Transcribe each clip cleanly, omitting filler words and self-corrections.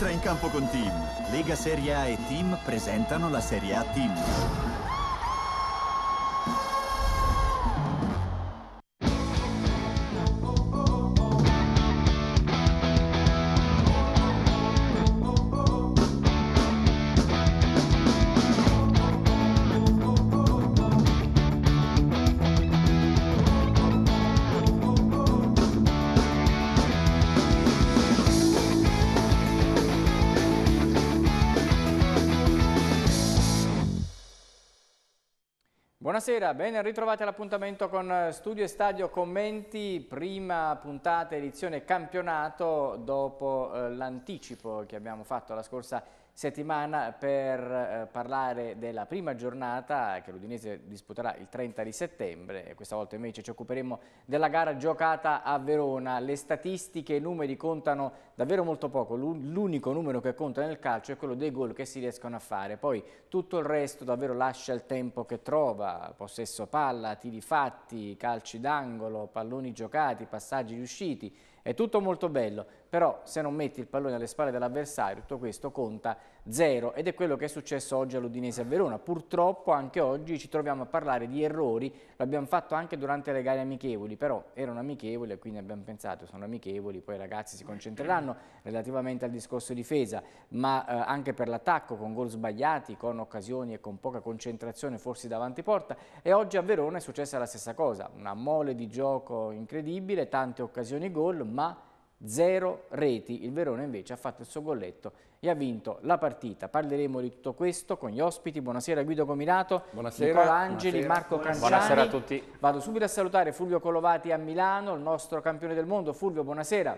Entra in campo con Team. Lega Serie A e Team presentano la Serie A Team. Buonasera, ben ritrovati all'appuntamento con Studio e Stadio Commenti, prima puntata edizione campionato dopo l'anticipo che abbiamo fatto la scorsa settimana per parlare della prima giornata che l'Udinese disputerà il 30 di settembre e questa volta invece ci occuperemo della gara giocata a Verona. Le statistiche e i numeri contano davvero molto poco, l'unico numero che conta nel calcio è quello dei gol che si riescono a fare, poi tutto il resto davvero lascia il tempo che trova, possesso palla, tiri fatti, calci d'angolo, palloni giocati, passaggi riusciti. È tutto molto bello, però se non metti il pallone alle spalle dell'avversario tutto questo conta zero ed è quello che è successo oggi all'Udinese a Verona. Purtroppo anche oggi ci troviamo a parlare di errori, l'abbiamo fatto anche durante le gare amichevoli, però erano amichevoli e quindi abbiamo pensato sono amichevoli, poi i ragazzi si concentreranno relativamente al discorso difesa, ma anche per l'attacco con gol sbagliati, con occasioni e con poca concentrazione forse davanti porta e oggi a Verona è successa la stessa cosa, una mole di gioco incredibile, tante occasioni gol, ma zero reti. Il Verona invece ha fatto il suo golletto e ha vinto la partita. Parleremo di tutto questo con gli ospiti. Buonasera Guido Cominato, buonasera, Nicola Angeli, buonasera. Marco Canciani. Buonasera a tutti. Vado subito a salutare Fulvio Colovati a Milano, il nostro campione del mondo. Fulvio, buonasera.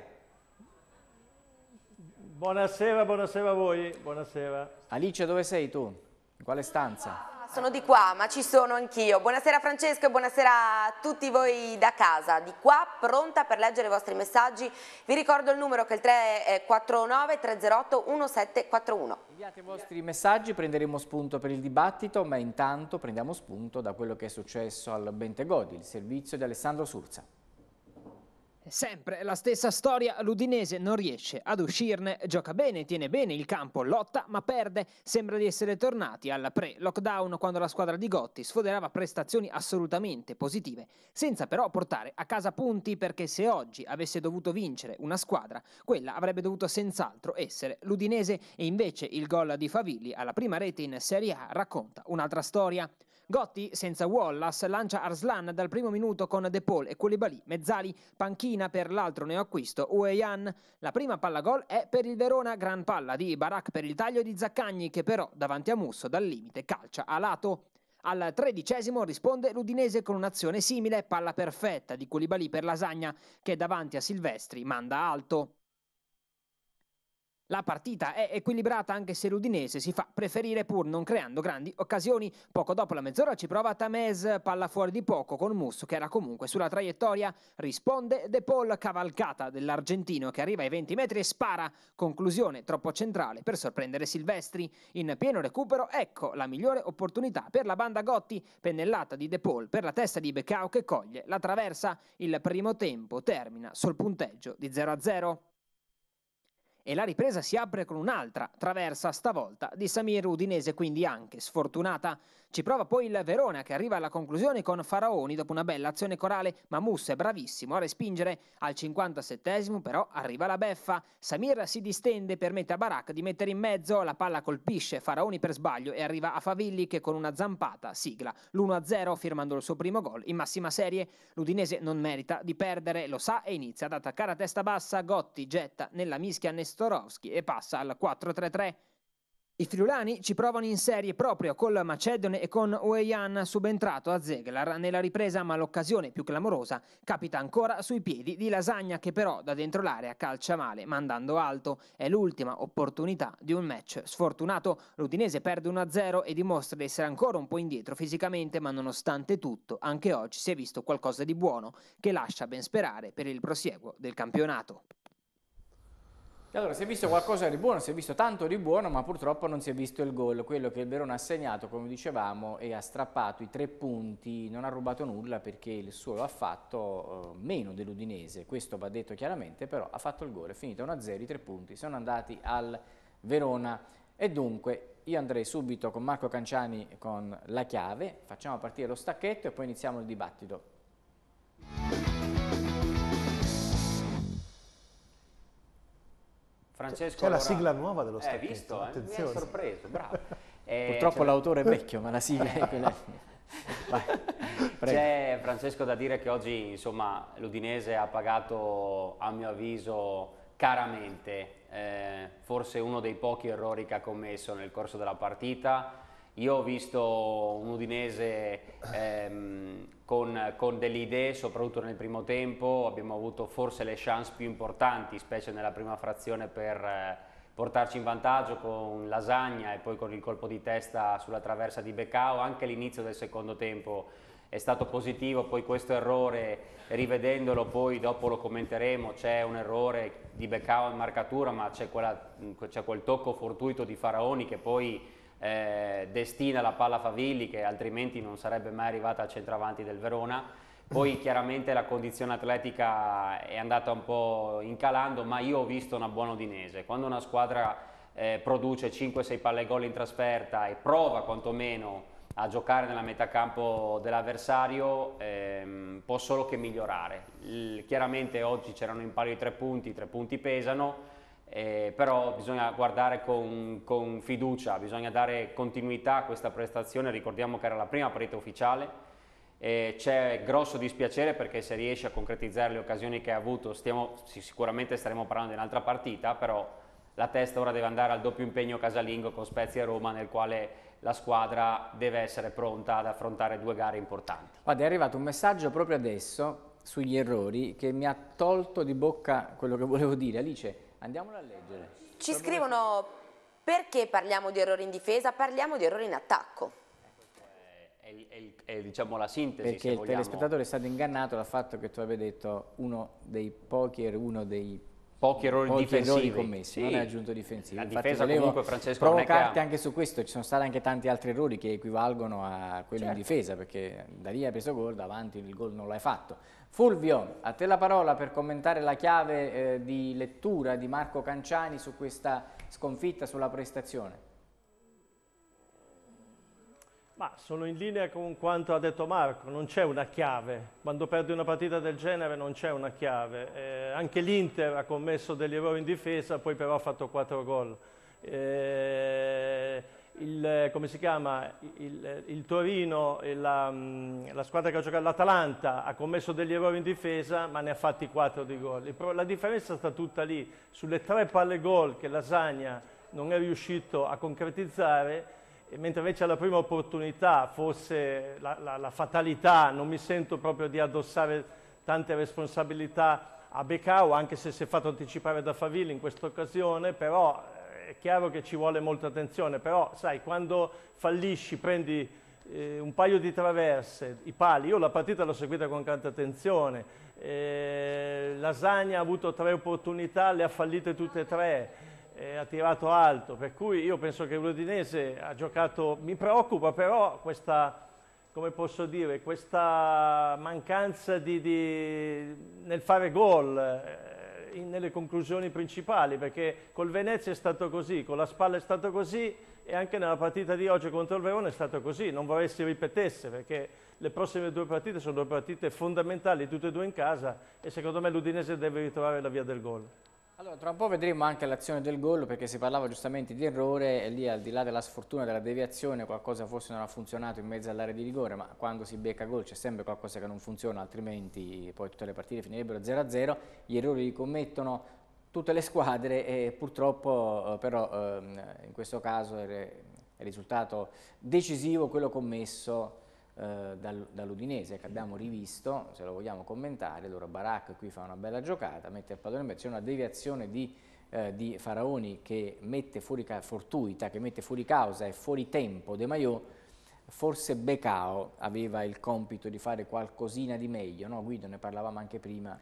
Buonasera, buonasera a voi, buonasera. Alice, dove sei tu? In quale stanza? Sono di qua, ma ci sono anch'io. Buonasera Francesco e buonasera a tutti voi da casa. Di qua, pronta per leggere i vostri messaggi. Vi ricordo il numero che è il 349 308 1741. Inviate i vostri messaggi, prenderemo spunto per il dibattito, ma intanto prendiamo spunto da quello che è successo al Bentegodi, il servizio di Alessandro Surza. Sempre la stessa storia, l'Udinese non riesce ad uscirne, gioca bene, tiene bene il campo, lotta ma perde, sembra di essere tornati al pre-lockdown quando la squadra di Gotti sfoderava prestazioni assolutamente positive, senza però portare a casa punti perché se oggi avesse dovuto vincere una squadra, quella avrebbe dovuto senz'altro essere l'Udinese e invece il gol di Favilli alla prima rete in Serie A racconta un'altra storia. Gotti, senza Wallace, lancia Arslan dal primo minuto con De Paul e Koulibaly, mezzali, panchina per l'altro neoacquisto Oueyan. La prima palla gol è per il Verona, gran palla di Barak per il taglio di Zaccagni che però davanti a Musso dal limite calcia a lato. Al 13° risponde l'Udinese con un'azione simile, palla perfetta di Koulibaly per Lasagna che davanti a Silvestri manda alto. La partita è equilibrata anche se l'Udinese si fa preferire pur non creando grandi occasioni. Poco dopo la mezz'ora ci prova Tamez, palla fuori di poco con Musso che era comunque sulla traiettoria. Risponde De Paul, cavalcata dell'argentino che arriva ai 20 metri e spara. Conclusione troppo centrale per sorprendere Silvestri. In pieno recupero, ecco la migliore opportunità per la banda Gotti. Pennellata di De Paul per la testa di Becao che coglie la traversa. Il primo tempo termina sul punteggio di 0-0. E la ripresa si apre con un'altra traversa, stavolta di Samir, Udinese quindi anche sfortunata. Ci prova poi il Verona che arriva alla conclusione con Faraoni dopo una bella azione corale, ma Musso è bravissimo a respingere. Al 57° però arriva la beffa. Samir si distende, permette a Barak di mettere in mezzo, la palla colpisce Faraoni per sbaglio e arriva a Favilli che con una zampata sigla l'1-0 firmando il suo primo gol in massima serie. L'Udinese non merita di perdere, lo sa e inizia ad attaccare a testa bassa. Gotti getta nella mischia Nestorowski e passa al 4-3-3. I friulani ci provano in serie proprio col Macedone e con Oueyan subentrato a Zeglar nella ripresa, ma l'occasione più clamorosa capita ancora sui piedi di Lasagna che però da dentro l'area calcia male mandando alto. È l'ultima opportunità di un match sfortunato. L'Udinese perde 1-0 e dimostra di essere ancora un po' indietro fisicamente, ma nonostante tutto anche oggi si è visto qualcosa di buono che lascia ben sperare per il prosieguo del campionato. Allora, si è visto qualcosa di buono, si è visto tanto di buono, ma purtroppo non si è visto il gol, quello che il Verona ha segnato, come dicevamo, e ha strappato i 3 punti, non ha rubato nulla perché il suo lo ha fatto meno dell'Udinese, questo va detto chiaramente, però ha fatto il gol, è finito 1-0, i 3 punti sono andati al Verona e dunque io andrei subito con Marco Canciani con la chiave, facciamo partire lo stacchetto e poi iniziamo il dibattito. Francesco, c'è la sigla nuova dello stacchetto. Visto, attenzione. mi è sorpreso, bravo. Purtroppo l'autore è vecchio, ma la sigla è quella. C'è, Francesco, da dire che oggi insomma l'Udinese ha pagato, a mio avviso, caramente, forse uno dei pochi errori che ha commesso nel corso della partita. Io ho visto un Udinese con delle idee, soprattutto nel primo tempo. Abbiamo avuto forse le chance più importanti, specie nella prima frazione, per portarci in vantaggio con Lasagna e poi con il colpo di testa sulla traversa di Beccao. Anche l'inizio del secondo tempo è stato positivo, poi questo errore, rivedendolo poi dopo lo commenteremo, c'è un errore di Beccao in marcatura, ma c'è quel tocco fortuito di Faraoni che poi destina la palla a Favilli, che altrimenti non sarebbe mai arrivata al centravanti del Verona. Poi chiaramente la condizione atletica è andata un po' incalando, ma io ho visto una buona Udinese. Quando una squadra produce 5-6 palle gol in trasferta e prova quantomeno a giocare nella metà campo dell'avversario, può solo che migliorare. Chiaramente oggi c'erano in palio i 3 punti, i 3 punti pesano, però bisogna guardare con fiducia, bisogna dare continuità a questa prestazione. Ricordiamo che era la prima partita ufficiale, c'è grosso dispiacere perché se riesce a concretizzare le occasioni che ha avuto sicuramente staremo parlando di un'altra partita, però la testa ora deve andare al doppio impegno casalingo con Spezia e Roma, nel quale la squadra deve essere pronta ad affrontare 2 gare importanti. Guarda, è arrivato un messaggio proprio adesso sugli errori che mi ha tolto di bocca quello che volevo dire. Alice, andiamolo a leggere. Ci scrivono: perché parliamo di errori in difesa? Parliamo di errori in attacco. È diciamo la sintesi. Perché il telespettatore è stato ingannato dal fatto che tu avevi detto uno dei pochi errori difensivi commessi, sì. Non hai aggiunto difensivi. La infatti difesa comunque, Francesco, provocarti anche su questo. Ci sono stati anche tanti altri errori che equivalgono a quello in difesa, perché da lì hai preso gol, davanti il gol non l'hai fatto. Fulvio, a te la parola per commentare la chiave di lettura di Marco Canciani su questa sconfitta, sulla prestazione. Ma sono in linea con quanto ha detto Marco, non c'è una chiave. Quando perdi una partita del genere non c'è una chiave. Anche l'Inter ha commesso degli errori in difesa, poi però ha fatto 4 gol. Come si chiama? Il Torino, la squadra che ha giocato, l'Atalanta, ha commesso degli errori in difesa, ma ne ha fatti 4 di gol. La differenza sta tutta lì, sulle 3 palle gol che Lasagna non è riuscito a concretizzare. Mentre invece alla prima opportunità fosse la fatalità, non mi sento proprio di addossare tante responsabilità a Beccao, anche se si è fatto anticipare da Favilli in questa occasione, però è chiaro che ci vuole molta attenzione. Però sai, quando fallisci, prendi un paio di traverse, i pali, io la partita l'ho seguita con tanta attenzione, Lasagna ha avuto 3 opportunità, le ha fallite tutte e 3, ha tirato alto, per cui io penso che l'Udinese ha giocato, mi preoccupa però questa, come posso dire, questa mancanza nel fare gol, nelle conclusioni principali, perché col Venezia è stato così, con la Spalla è stato così e anche nella partita di oggi contro il Verona è stato così. Non vorrei si ripetesse, perché le prossime 2 partite sono 2 partite fondamentali, tutte e 2 in casa, e secondo me l'Udinese deve ritrovare la via del gol. Allora, tra un po' vedremo anche l'azione del gol, perché si parlava giustamente di errore e lì, al di là della sfortuna, della deviazione, qualcosa forse non ha funzionato in mezzo all'area di rigore, ma quando si becca gol c'è sempre qualcosa che non funziona, altrimenti poi tutte le partite finirebbero 0-0. Gli errori li commettono tutte le squadre e purtroppo però in questo caso è risultato decisivo quello commesso dall'Udinese, che abbiamo rivisto. Se lo vogliamo commentare, allora Barak qui fa una bella giocata, mette il pallone in mezzo, c'è una deviazione di Faraoni che mette fuori fortuita, che mette fuori causa e fuori tempo De Maio. Forse Beccao aveva il compito di fare qualcosina di meglio, no Guido? Ne parlavamo anche prima.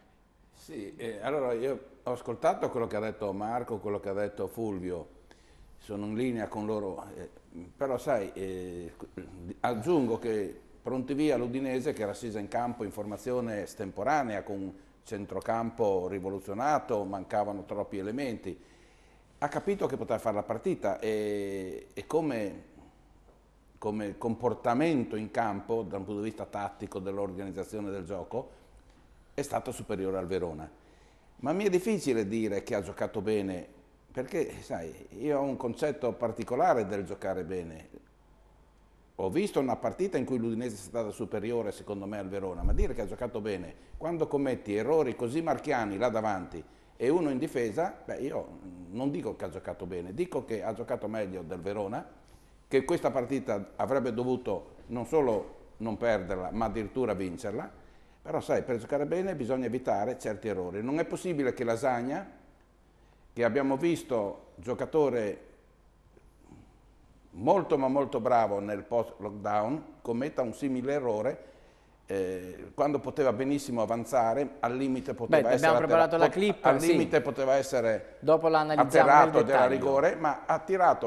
Sì, allora io ho ascoltato quello che ha detto Marco, quello che ha detto Fulvio, sono in linea con loro, però sai, aggiungo che pronti via l'Udinese che era scesa in campo in formazione estemporanea con un centrocampo rivoluzionato, mancavano troppi elementi, ha capito che poteva fare la partita e come comportamento in campo da un punto di vista tattico dell'organizzazione del gioco è stato superiore al Verona. Ma mi è difficile dire che ha giocato bene, perché sai, io ho un concetto particolare del giocare bene. Ho visto una partita in cui l'Udinese è stata superiore secondo me al Verona, ma dire che ha giocato bene quando commetti errori così marchiani là davanti e uno in difesa, beh, io non dico che ha giocato bene, dico che ha giocato meglio del Verona, che questa partita avrebbe dovuto non solo non perderla, ma addirittura vincerla. Però sai, per giocare bene bisogna evitare certi errori. Non è possibile che Lasagna, che abbiamo visto giocatore molto ma molto bravo nel post-lockdown, commetta un simile errore quando poteva benissimo avanzare, al limite poteva essere preparato la clip, al limite poteva essere dopo l'analizziamo atterrato della rigore, ma ha tirato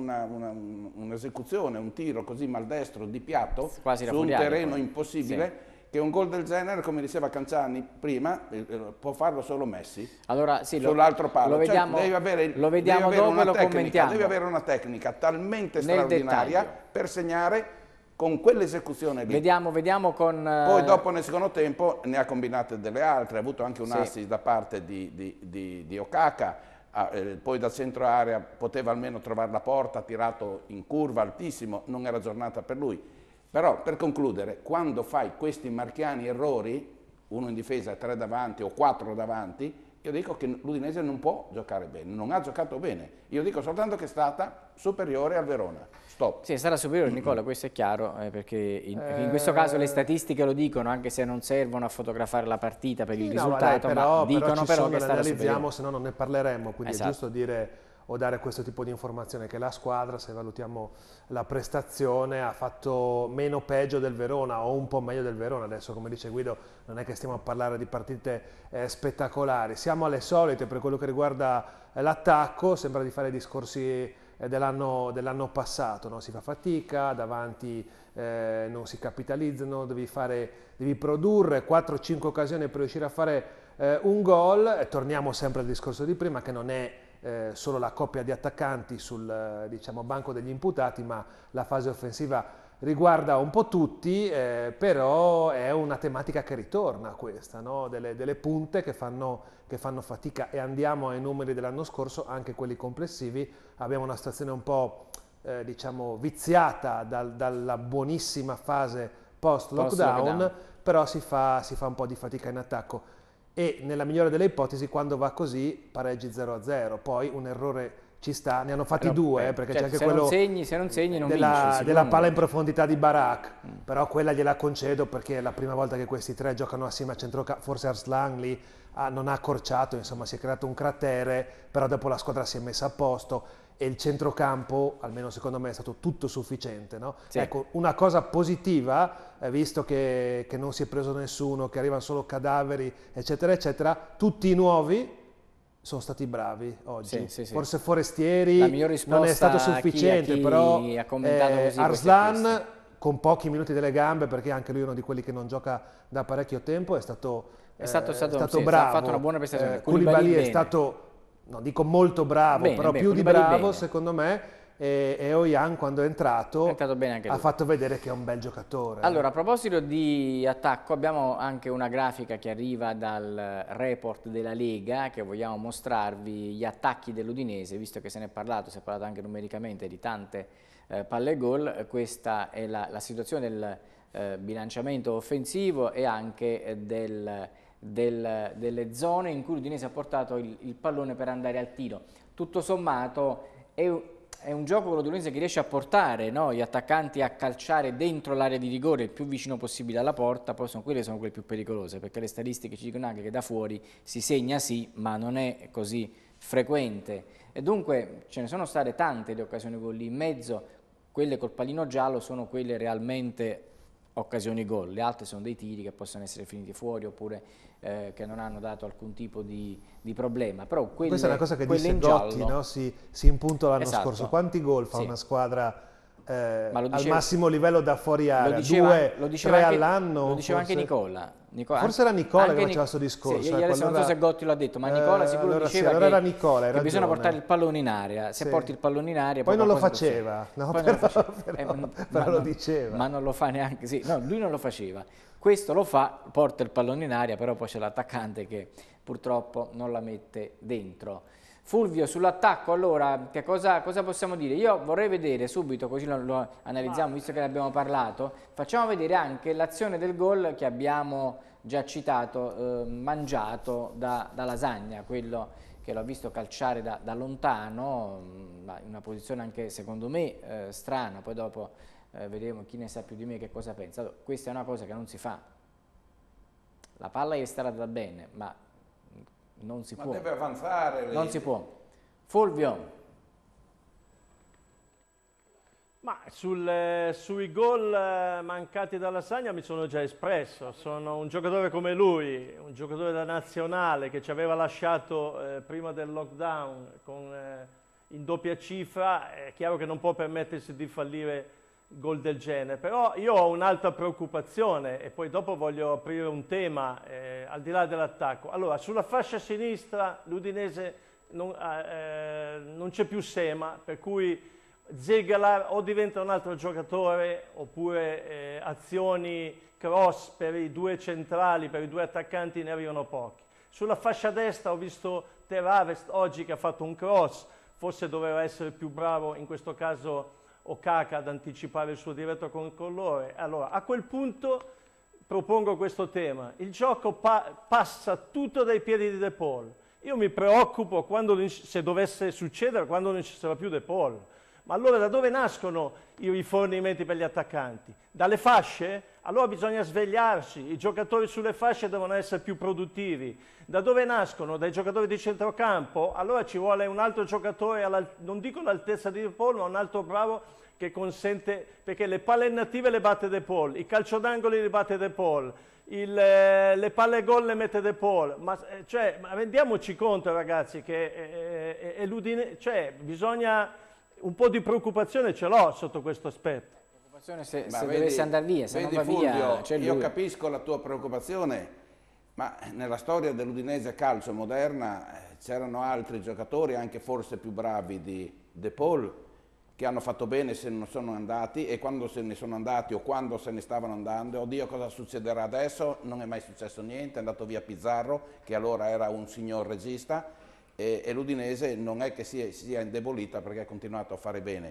un'esecuzione, un tiro così maldestro di piatto quasi su un terreno poi. impossibile. Sì. Che un gol del genere, come diceva Canciani prima, può farlo solo Messi. Allora, sì, sull'altro palo. Lo vediamo, devi avere, lo vediamo dopo e lo commentiamo. Devi avere una tecnica talmente straordinaria per segnare con quell'esecuzione lì. Vediamo con... Poi dopo nel secondo tempo ne ha combinate delle altre, ha avuto anche un assist da parte di Okaka, poi dal centro area poteva almeno trovare la porta, ha tirato in curva altissimo, non era giornata per lui. Però per concludere, quando fai questi marchiani errori, uno in difesa, 3 davanti o 4 davanti, io dico che l'Udinese non può giocare bene, non ha giocato bene. Io dico soltanto che è stata superiore al Verona. Stop. Sì, sarà superiore Nicola, questo è chiaro, perché in questo caso le statistiche lo dicono, anche se non servono a fotografare la partita per il risultato, ma dicono però che è stata superiore. Se no non ne parleremmo, quindi esatto. È giusto dire o dare questo tipo di informazione che la squadra, se valutiamo la prestazione, ha fatto meno peggio del Verona o un po' meglio del Verona. Adesso, come dice Guido, non è che stiamo a parlare di partite spettacolari, siamo alle solite per quello che riguarda l'attacco, sembra di fare discorsi dell'anno passato, no? Si fa fatica, davanti non si capitalizzano, devi produrre 4-5 occasioni per riuscire a fare un gol. Torniamo sempre al discorso di prima, che non è solo la coppia di attaccanti sul diciamo, banco degli imputati, ma la fase offensiva riguarda un po' tutti, però è una tematica che ritorna questa, no? delle punte che fanno fatica, e andiamo ai numeri dell'anno scorso, anche quelli complessivi. Abbiamo una situazione un po' diciamo viziata dalla buonissima fase post-lockdown, però si fa un po' di fatica in attacco. E nella migliore delle ipotesi, quando va così, pareggi 0-0, poi un errore ci sta, ne hanno fatti due, perché certo, c'è se anche quello non segni non della palla in profondità di Barak, però quella gliela concedo perché è la prima volta che questi tre giocano assieme a centrocampo, forse Arslan lì non ha accorciato, insomma si è creato un cratere, però dopo la squadra si è messa a posto e il centrocampo, almeno secondo me, è stato tutto sufficiente, no? Sì. Ecco, una cosa positiva, visto che non si è preso nessuno, che arrivano solo cadaveri, eccetera, eccetera, tutti i nuovi sono stati bravi oggi. Sì. Forse Forestieri non è stato sufficiente, però Arslan con pochi minuti delle gambe, perché anche lui è uno di quelli che non gioca da parecchio tempo, è stato bravo. Ha fatto una buona prestazione. Koulibaly è stato, non dico molto bravo, però più di bravo secondo me, e Ojan quando è entrato ha fatto vedere che è un bel giocatore. Allora, a proposito di attacco, abbiamo anche una grafica che arriva dal report della Lega, che vogliamo mostrarvi gli attacchi dell'Udinese, visto che se ne è parlato, si è parlato anche numericamente di tante palle gol. Questa è la situazione del bilanciamento offensivo e anche delle zone in cui l'Udinese ha portato il pallone per andare al tiro. Tutto sommato è un gioco con l'Udinese che riesce a portare, no, gli attaccanti a calciare dentro l'area di rigore il più vicino possibile alla porta. Poi sono quelle più pericolose, perché le statistiche ci dicono anche che da fuori si segna sì, ma non è così frequente, e dunque ce ne sono state tante le occasioni con lì in mezzo. Quelle col pallino giallo sono quelle realmente occasioni gol, le altre sono dei tiri che possono essere finiti fuori oppure che non hanno dato alcun tipo di problema. Però questa è una cosa che disse Gotti, giallo, no? si impunta l'anno esatto, scorso. Quanti gol fa sì, una squadra al diceva, massimo livello da fuori area? Lo 2, 3 all'anno? Lo diceva anche Nicola. Forse era Nicola che faceva Nicola, questo discorso. Sì, io adesso non so se Gotti l'ha detto, ma Nicola sicuro allora diceva allora era Nicola, che bisogna portare il pallone in area. Se porti il pallone in area... Poi non lo faceva. No, però lo diceva. Ma non lo fa neanche... Sì, no, lui non lo faceva. Questo lo fa, porta il pallone in aria, però poi c'è l'attaccante che purtroppo non la mette dentro. Fulvio, sull'attacco allora che cosa possiamo dire? Io vorrei vedere subito, così lo analizziamo visto che ne abbiamo parlato, facciamo vedere anche l'azione del gol che abbiamo già citato, mangiato da Lasagna, quello che l'ho visto calciare da lontano, in una posizione anche secondo me strana, poi dopo vedremo chi ne sa più di me che cosa pensa. Allora, questa è una cosa che non si fa, la palla è stata bene, ma non si può. Deve avanzare. Non si può. Fulvio. Ma sui gol mancati da Lasagna mi sono già espresso. Sono un giocatore come lui, un giocatore da nazionale che ci aveva lasciato prima del lockdown in doppia cifra. È chiaro che non può permettersi di fallire gol del genere, però io ho un'altra preoccupazione e poi dopo voglio aprire un tema al di là dell'attacco. Allora, sulla fascia sinistra l'Udinese non c'è più Sema, per cui Zegalar o diventa un altro giocatore oppure azioni cross per i due centrali, per i due attaccanti ne arrivano pochi. Sulla fascia destra ho visto Teravest oggi che ha fatto un cross, forse doveva essere più bravo in questo caso Okaka ad anticipare il suo diretto controllore. Allora, a quel punto propongo questo tema. Il gioco passa tutto dai piedi di De Paul. Io mi preoccupo se dovesse succedere quando non ci sarà più De Paul. Ma allora da dove nascono i rifornimenti per gli attaccanti? Dalle fasce? Allora bisogna svegliarsi, i giocatori sulle fasce devono essere più produttivi. Da dove nascono? Dai giocatori di centrocampo? Allora ci vuole un altro giocatore, non dico all'altezza di De Paul, ma un altro bravo che consente, perché le palle native le batte De Paul, i calcio d'angoli li batte De Paul, le palle gol le mette De Paul, ma rendiamoci conto ragazzi che bisogna, un po' di preoccupazione ce l'ho sotto questo aspetto. Se dovesse andare via, se non va via, io capisco la tua preoccupazione, ma nella storia dell'Udinese calcio moderna c'erano altri giocatori, anche forse più bravi di De Paul, che hanno fatto bene se non sono andati, e quando se ne sono andati o quando se ne stavano andando, oddio cosa succederà adesso, non è mai successo niente, è andato via Pizarro, che allora era un signor regista, e l'Udinese non è che sia indebolita perché ha continuato a fare bene.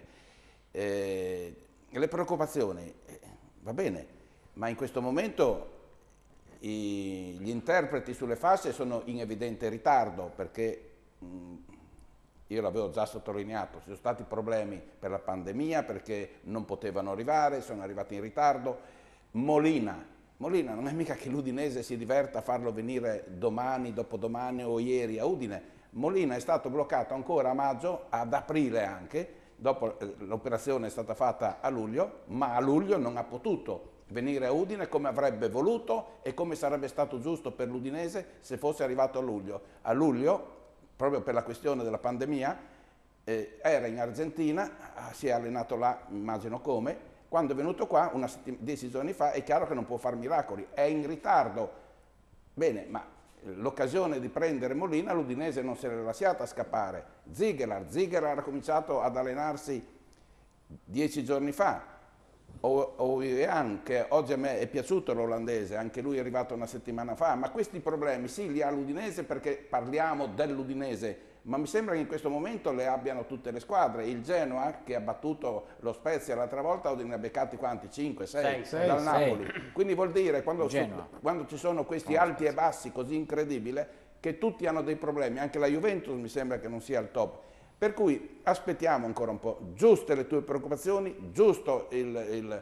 Le preoccupazioni, va bene, ma in questo momento gli interpreti sulle fasce sono in evidente ritardo, perché io l'avevo già sottolineato, ci sono stati problemi per la pandemia perché non potevano arrivare, sono arrivati in ritardo. Molina non è mica che l'Udinese si diverta a farlo venire domani, dopodomani o ieri a Udine. Molina è stato bloccato ancora a maggio, ad aprile anche, dopo l'operazione è stata fatta a luglio, ma a luglio non ha potuto venire a Udine come avrebbe voluto e come sarebbe stato giusto per l'Udinese se fosse arrivato a luglio. A luglio, proprio per la questione della pandemia, era in Argentina, si è allenato là, immagino come, quando è venuto qua 10 giorni fa, è chiaro che non può fare miracoli, è in ritardo. Bene, ma l'occasione di prendere Molina l'Udinese non se l'è lasciata scappare. Ziegler ha cominciato ad allenarsi 10 giorni fa. Ouyang, che oggi a me è piaciuto l'olandese, anche lui è arrivato una settimana fa, ma questi problemi sì li ha l'Udinese perché parliamo dell'Udinese, ma mi sembra che in questo momento le abbiano tutte le squadre. Il Genoa, che ha battuto lo Spezia l'altra volta, ne ha beccati quanti? 5, 6 dal Napoli. Quindi vuol dire, quando ci sono questi alti e bassi così incredibili, che tutti hanno dei problemi, anche la Juventus mi sembra che non sia al top. Per cui aspettiamo ancora un po', giuste le tue preoccupazioni, giusto il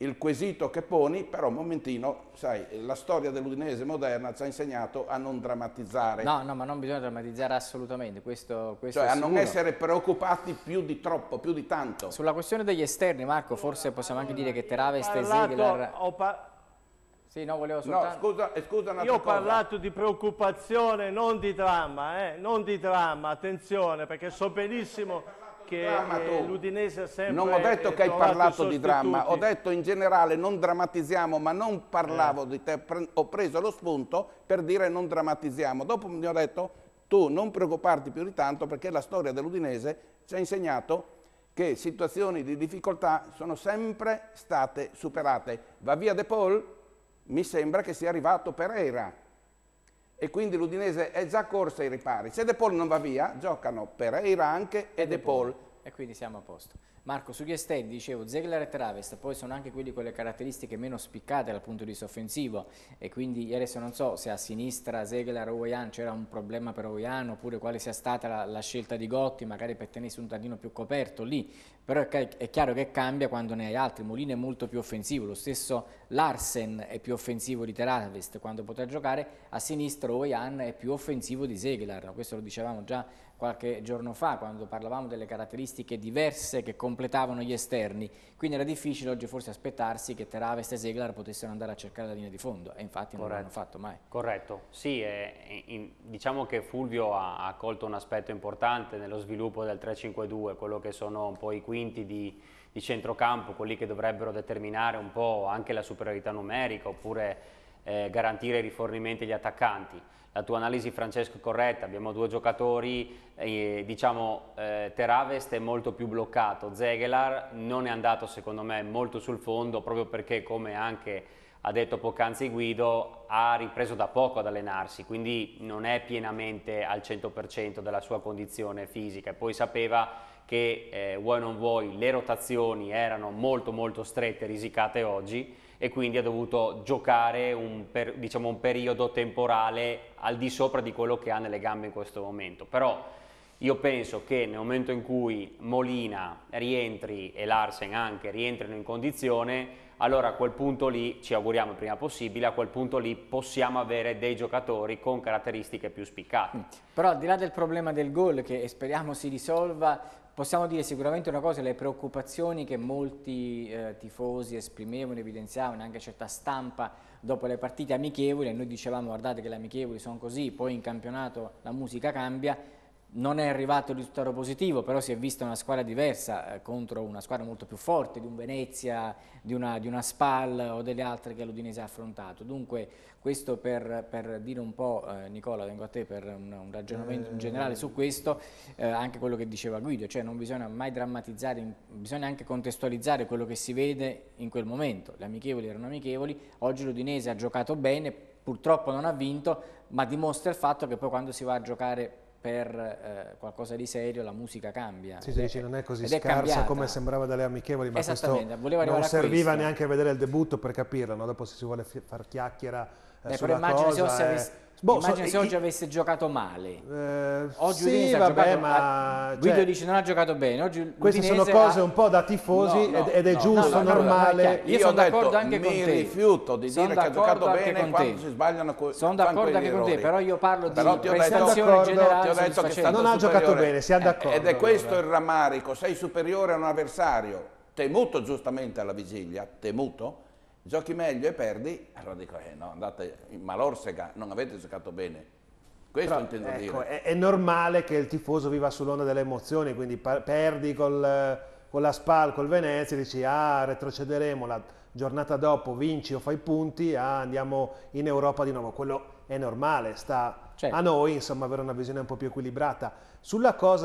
il quesito che poni, però un momentino, sai, la storia dell'Udinese moderna ci ha insegnato a non drammatizzare. No, ma non bisogna drammatizzare assolutamente, questo cioè è a non sicuro. essere preoccupati più di troppo, più di tanto. Sulla questione degli esterni, Marco, forse possiamo anche dire che Teravest e Zeegler... Sì, no, volevo soltanto... No, scusa una Io ho cosa. parlato di preoccupazione, non di dramma, non di dramma, attenzione, perché so benissimo che l'Udinese ha sempre... Non ho detto che hai parlato di dramma, ho sostituti. detto in generale non drammatizziamo, ma non parlavo di te, ho preso lo spunto per dire non drammatizziamo. Dopo mi ho detto tu non preoccuparti più di tanto perché la storia dell'Udinese ci ha insegnato che situazioni di difficoltà sono sempre state superate. Va via De Paul? Mi sembra che sia arrivato Pereira e quindi l'Udinese è già corsa ai ripari. Se De Paul non va via, giocano Pereira anche e De Paul. E quindi siamo a posto. Marco, sugli esterni dicevo Zeegler e Teravest, poi sono anche quelli con le caratteristiche meno spiccate dal punto di vista offensivo e quindi adesso non so se a sinistra Zeegler o Ojan c'era un problema per Ojan oppure quale sia stata la scelta di Gotti, magari per tenersi un tantino più coperto lì, però è chiaro che cambia quando ne hai altri. Molina è molto più offensivo, lo stesso Larsen è più offensivo di Teravest quando potrà giocare, a sinistra Ojan è più offensivo di Zeegler, questo lo dicevamo già qualche giorno fa quando parlavamo delle caratteristiche diverse che completavano gli esterni, quindi era difficile oggi forse aspettarsi che Teravest e Zeegler potessero andare a cercare la linea di fondo e infatti non l'hanno fatto mai. Corretto, sì, diciamo che Fulvio ha colto un aspetto importante nello sviluppo del 3-5-2, quello che sono un po' i quinti di centrocampo, quelli che dovrebbero determinare un po' anche la superiorità numerica oppure garantire i rifornimenti agli attaccanti. La tua analisi, Francesco, è corretta, abbiamo due giocatori, Teravest è molto più bloccato, Zeegler non è andato secondo me molto sul fondo proprio perché, come anche ha detto poc'anzi Guido, ha ripreso da poco ad allenarsi, quindi non è pienamente al 100% della sua condizione fisica e poi sapeva che vuoi non vuoi le rotazioni erano molto strette e risicate oggi e quindi ha dovuto giocare un periodo temporale al di sopra di quello che ha nelle gambe in questo momento. Però io penso che nel momento in cui Molina rientri e Larsen anche rientrino in condizione, allora a quel punto lì, ci auguriamo il prima possibile, a quel punto lì possiamo avere dei giocatori con caratteristiche più spiccate. Però al di là del problema del gol che speriamo si risolva, possiamo dire sicuramente una cosa, le preoccupazioni che molti tifosi esprimevano, evidenziavano, anche certa stampa dopo le partite amichevoli, e noi dicevamo guardate che le amichevoli sono così, poi in campionato la musica cambia, non è arrivato il risultato positivo, però si è vista una squadra diversa contro una squadra molto più forte, di un Venezia, di una Spal o delle altre che l'Udinese ha affrontato. Dunque questo per dire un po', Nicola, vengo a te per un ragionamento in generale su questo, anche quello che diceva Guido, cioè non bisogna mai drammatizzare, bisogna anche contestualizzare quello che si vede in quel momento. Le amichevoli erano amichevoli, oggi l'Udinese ha giocato bene, purtroppo non ha vinto, ma dimostra il fatto che poi quando si va a giocare per qualcosa di serio la musica cambia. Sì, non è così scarsa come sembrava dalle amichevoli, ma questo non serviva neanche a vedere il debutto per capirlo, no? Dopo se si vuole far chiacchiera sulla cosa... Immagina se oggi avesse giocato male. Oggi sì, vabbè, ma... Guido dice non ha giocato bene. Oggi queste sono cose un po' da tifosi ed è giusto, normale. Io sono d'accordo anche con te. Mi rifiuto di dire che ha giocato bene quando si sbagliano. Sono d'accordo anche con te, però io parlo di prestazione generale. Non ha giocato bene, siamo d'accordo. Ed è questo il rammarico, sei superiore a un avversario, temuto giustamente alla vigilia, temuto, giochi meglio e perdi, allora dico no, andate in Malorsega, non avete giocato bene. Questo intendo dire. È normale che il tifoso viva sull'onda delle emozioni, quindi perdi con la Spal, col Venezia, dici retrocederemo, la giornata dopo vinci o fai punti, andiamo in Europa di nuovo. Quello è normale, sta a noi insomma avere una visione un po' più equilibrata. Sulla cosa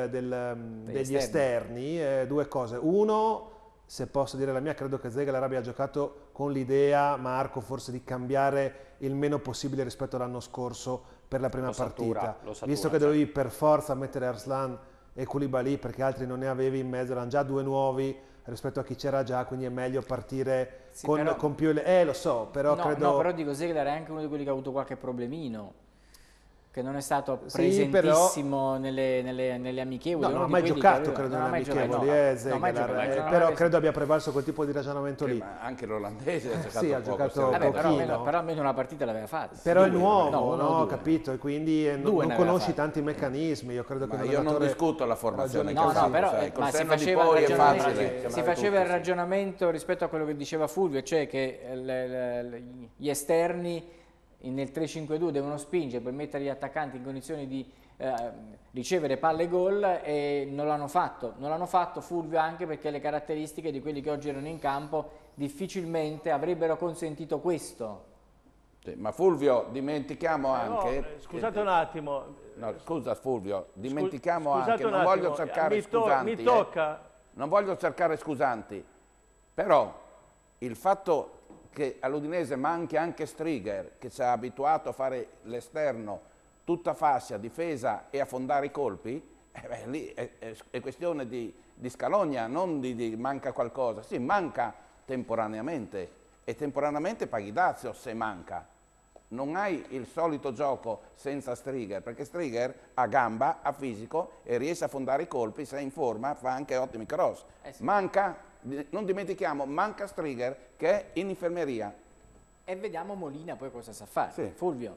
degli esterni, due cose. Uno, se posso dire la mia, credo che Zeegler abbia giocato con l'idea, Marco, forse di cambiare il meno possibile rispetto all'anno scorso per la prima partita. Visto che dovevi per forza mettere Arslan e Koulibaly perché altri non ne avevi in mezzo, erano già due nuovi rispetto a chi c'era già, quindi è meglio partire con più... lo so, però credo... No, però dico Zeegler è anche uno di quelli che ha avuto qualche problemino. che non è stato presentissimo nelle amichevoli. No, non ha mai giocato, credo, nelle amichevoli, però credo abbia prevalso quel tipo di ragionamento lì. Ma anche l'olandese ha giocato sì, ha giocato pochino. Però almeno una partita l'aveva fatta. Però è nuovo, no? Capito? E quindi non conosci tanti meccanismi. Io credo che io non discuto la formazione. No, però ma si faceva il ragionamento rispetto a quello che diceva Fulvio, cioè che gli esterni nel 3-5-2 devono spingere per mettere gli attaccanti in condizioni di ricevere palle e gol, e non l'hanno fatto. Non l'hanno fatto, Fulvio, anche perché le caratteristiche di quelli che oggi erano in campo difficilmente avrebbero consentito questo. Sì, ma Fulvio, dimentichiamo anche... Scusate un attimo. No, scusa Fulvio, dimentichiamo anche, non voglio cercare scusanti. Mi tocca. Non voglio cercare scusanti, però il fatto che all'Udinese manchi anche Striger, che ci ha abituato a fare l'esterno, tutta fascia, difesa e a fondare i colpi, lì è questione di scalogna, non di manca qualcosa. Sì, manca temporaneamente, e temporaneamente paghi dazio se manca. Non hai il solito gioco senza Striger, perché Striger ha gamba, ha fisico e riesce a fondare i colpi, se è in forma fa anche ottimi cross. Sì. Manca, non dimentichiamo, manca Striger che è in infermeria. E vediamo Molina poi cosa sa fare. Sì. Fulvio.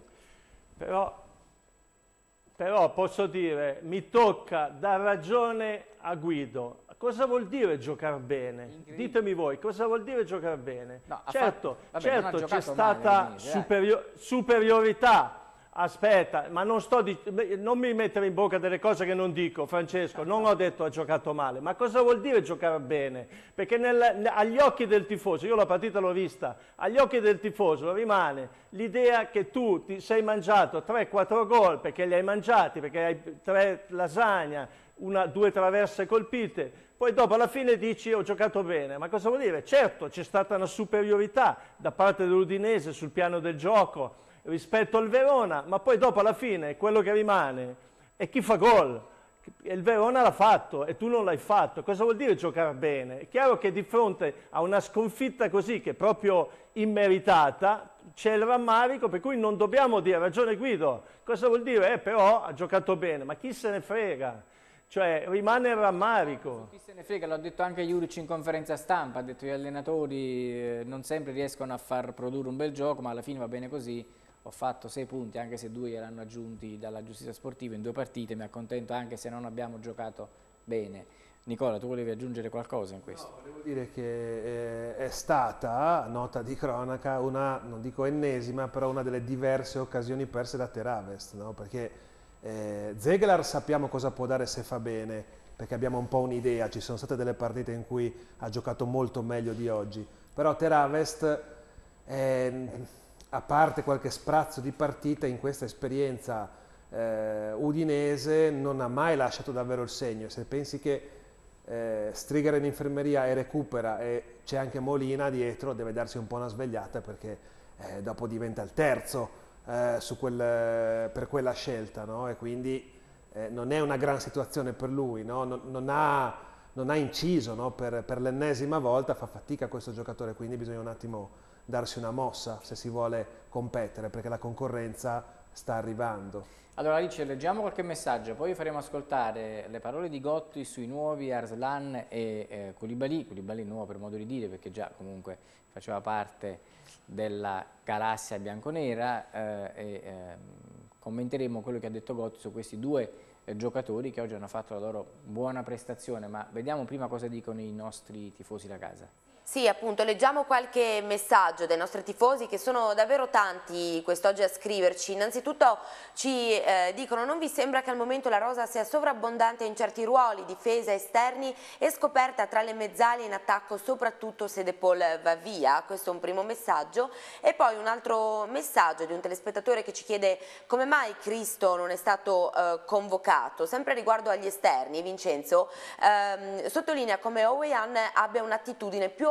Però posso dire, mi tocca dar ragione a Guido. Cosa vuol dire giocare bene? Ditemi voi, cosa vuol dire giocare bene? No, certo c'è stata superiorità. Aspetta, ma non mi mettere in bocca delle cose che non dico, Francesco. Non ho detto ha giocato male, ma cosa vuol dire giocare bene? Perché agli occhi del tifoso, io la partita l'ho vista, agli occhi del tifoso rimane l'idea che tu ti sei mangiato 3-4 gol perché li hai mangiati, perché hai 3 lasagna, 2 traverse colpite, poi dopo alla fine dici ho giocato bene. Ma cosa vuol dire? Certo, c'è stata una superiorità da parte dell'Udinese sul piano del gioco rispetto al Verona, ma poi dopo alla fine quello che rimane è chi fa gol. Il Verona l'ha fatto e tu non l'hai fatto. Cosa vuol dire giocare bene? È chiaro che di fronte a una sconfitta così, che è proprio immeritata, c'è il rammarico, per cui non dobbiamo dire, ragione Guido, cosa vuol dire? Però ha giocato bene, ma chi se ne frega? Cioè rimane il rammarico. Chi se ne frega, l'ha detto anche Juric in conferenza stampa, ha detto che gli allenatori non sempre riescono a far produrre un bel gioco, ma alla fine va bene così. Ho fatto 6 punti, anche se 2 erano aggiunti dalla giustizia sportiva in 2 partite, mi accontento anche se non abbiamo giocato bene. Nicola, tu volevi aggiungere qualcosa in questo? No, volevo dire che è stata, nota di cronaca, una, non dico ennesima, però una delle diverse occasioni perse da Teravest, no? Perché Zeglar sappiamo cosa può dare se fa bene, perché abbiamo un po' un'idea, ci sono state delle partite in cui ha giocato molto meglio di oggi, però Teravest a parte qualche sprazzo di partita in questa esperienza udinese non ha mai lasciato davvero il segno. Se pensi che Striger è in infermeria e recupera e c'è anche Molina dietro, deve darsi un po' una svegliata, perché dopo diventa il terzo per quella scelta, no? E quindi non è una gran situazione per lui, no? Non ha inciso, no? Per l'ennesima volta, fa fatica questo giocatore, quindi bisogna un attimo darsi una mossa se si vuole competere, perché la concorrenza sta arrivando. Allora Alice, leggiamo qualche messaggio, poi faremo ascoltare le parole di Gotti sui nuovi Arslan e Koulibaly nuovo per modo di dire, perché già comunque faceva parte della galassia bianconera, commenteremo quello che ha detto Gotti su questi 2 giocatori che oggi hanno fatto la loro buona prestazione, ma vediamo prima cosa dicono i nostri tifosi da casa. Sì, appunto, leggiamo qualche messaggio dai nostri tifosi, che sono davvero tanti quest'oggi a scriverci. Innanzitutto ci dicono: non vi sembra che al momento la rosa sia sovrabbondante in certi ruoli, difesa, esterni, e scoperta tra le mezzali in attacco, soprattutto se De Paul va via? Questo è un primo messaggio. E poi un altro messaggio di un telespettatore che ci chiede come mai Cristo non è stato convocato. Sempre riguardo agli esterni, Vincenzo sottolinea come Oweyan abbia un'attitudine più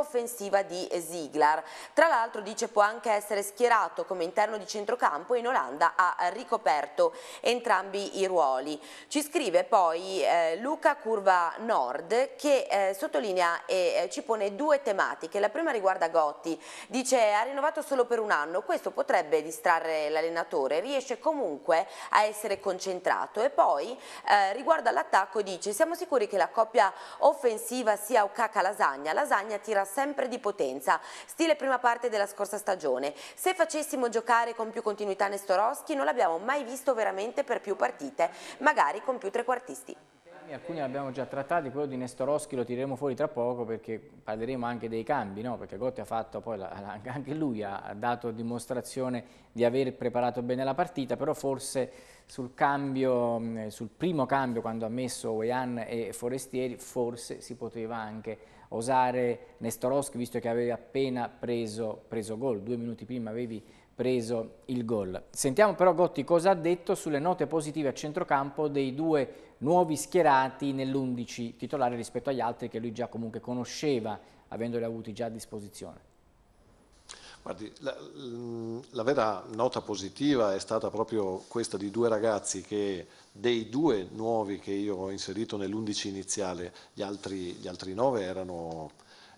offensiva di Ziegler. Tra l'altro dice può anche essere schierato come interno di centrocampo e in Olanda ha ricoperto entrambi i ruoli. Ci scrive poi Luca Curva Nord che sottolinea e ci pone due tematiche. La prima riguarda Gotti, dice ha rinnovato solo per un anno, questo potrebbe distrarre l'allenatore, riesce comunque a essere concentrato. E poi riguardo all'attacco dice siamo sicuri che la coppia offensiva sia Okaka-Lasagna, Lasagna tira sempre di potenza, stile prima parte della scorsa stagione, se facessimo giocare con più continuità Nestorowski non l'abbiamo mai visto veramente per più partite, magari con più trequartisti. Alcuni abbiamo già trattati, quello di Nestorowski lo tireremo fuori tra poco perché parleremo anche dei cambi, no? Perché Gotti ha fatto poi, anche lui ha dato dimostrazione di aver preparato bene la partita, però forse sul cambio, sul primo cambio quando ha messo Wean e Forestieri, forse si poteva anche osare Nestorowski visto che avevi appena preso gol, 2 minuti prima avevi preso il gol. Sentiamo però Gotti cosa ha detto sulle note positive a centrocampo dei due nuovi schierati nell'11 titolare rispetto agli altri che lui già comunque conosceva, avendoli avuti già a disposizione. Guardi, la vera nota positiva è stata proprio questa di due ragazzi che dei due nuovi che io ho inserito nell'11 iniziale, gli altri 9 erano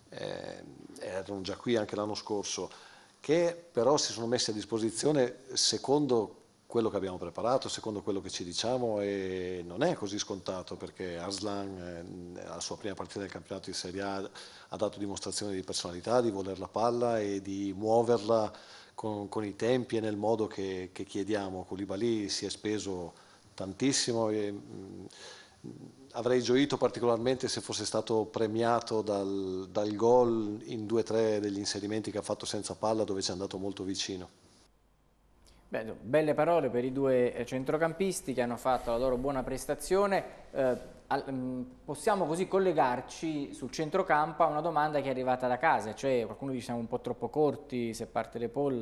già qui anche l'anno scorso, che però si sono messi a disposizione secondo quello che abbiamo preparato, secondo quello che ci diciamo, e non è così scontato perché Arslan alla sua prima partita del campionato di Serie A ha dato dimostrazione di personalità, di voler la palla e di muoverla con i tempi e nel modo che chiediamo. Koulibaly si è speso tantissimo e avrei gioito particolarmente se fosse stato premiato dal gol in 2-3 degli inserimenti che ha fatto senza palla dove ci è andato molto vicino. Beh, belle parole per i due centrocampisti che hanno fatto la loro buona prestazione. Possiamo così collegarci sul centrocampo a una domanda che è arrivata da casa, cioè qualcuno dice siamo un po' troppo corti, se parte De Paul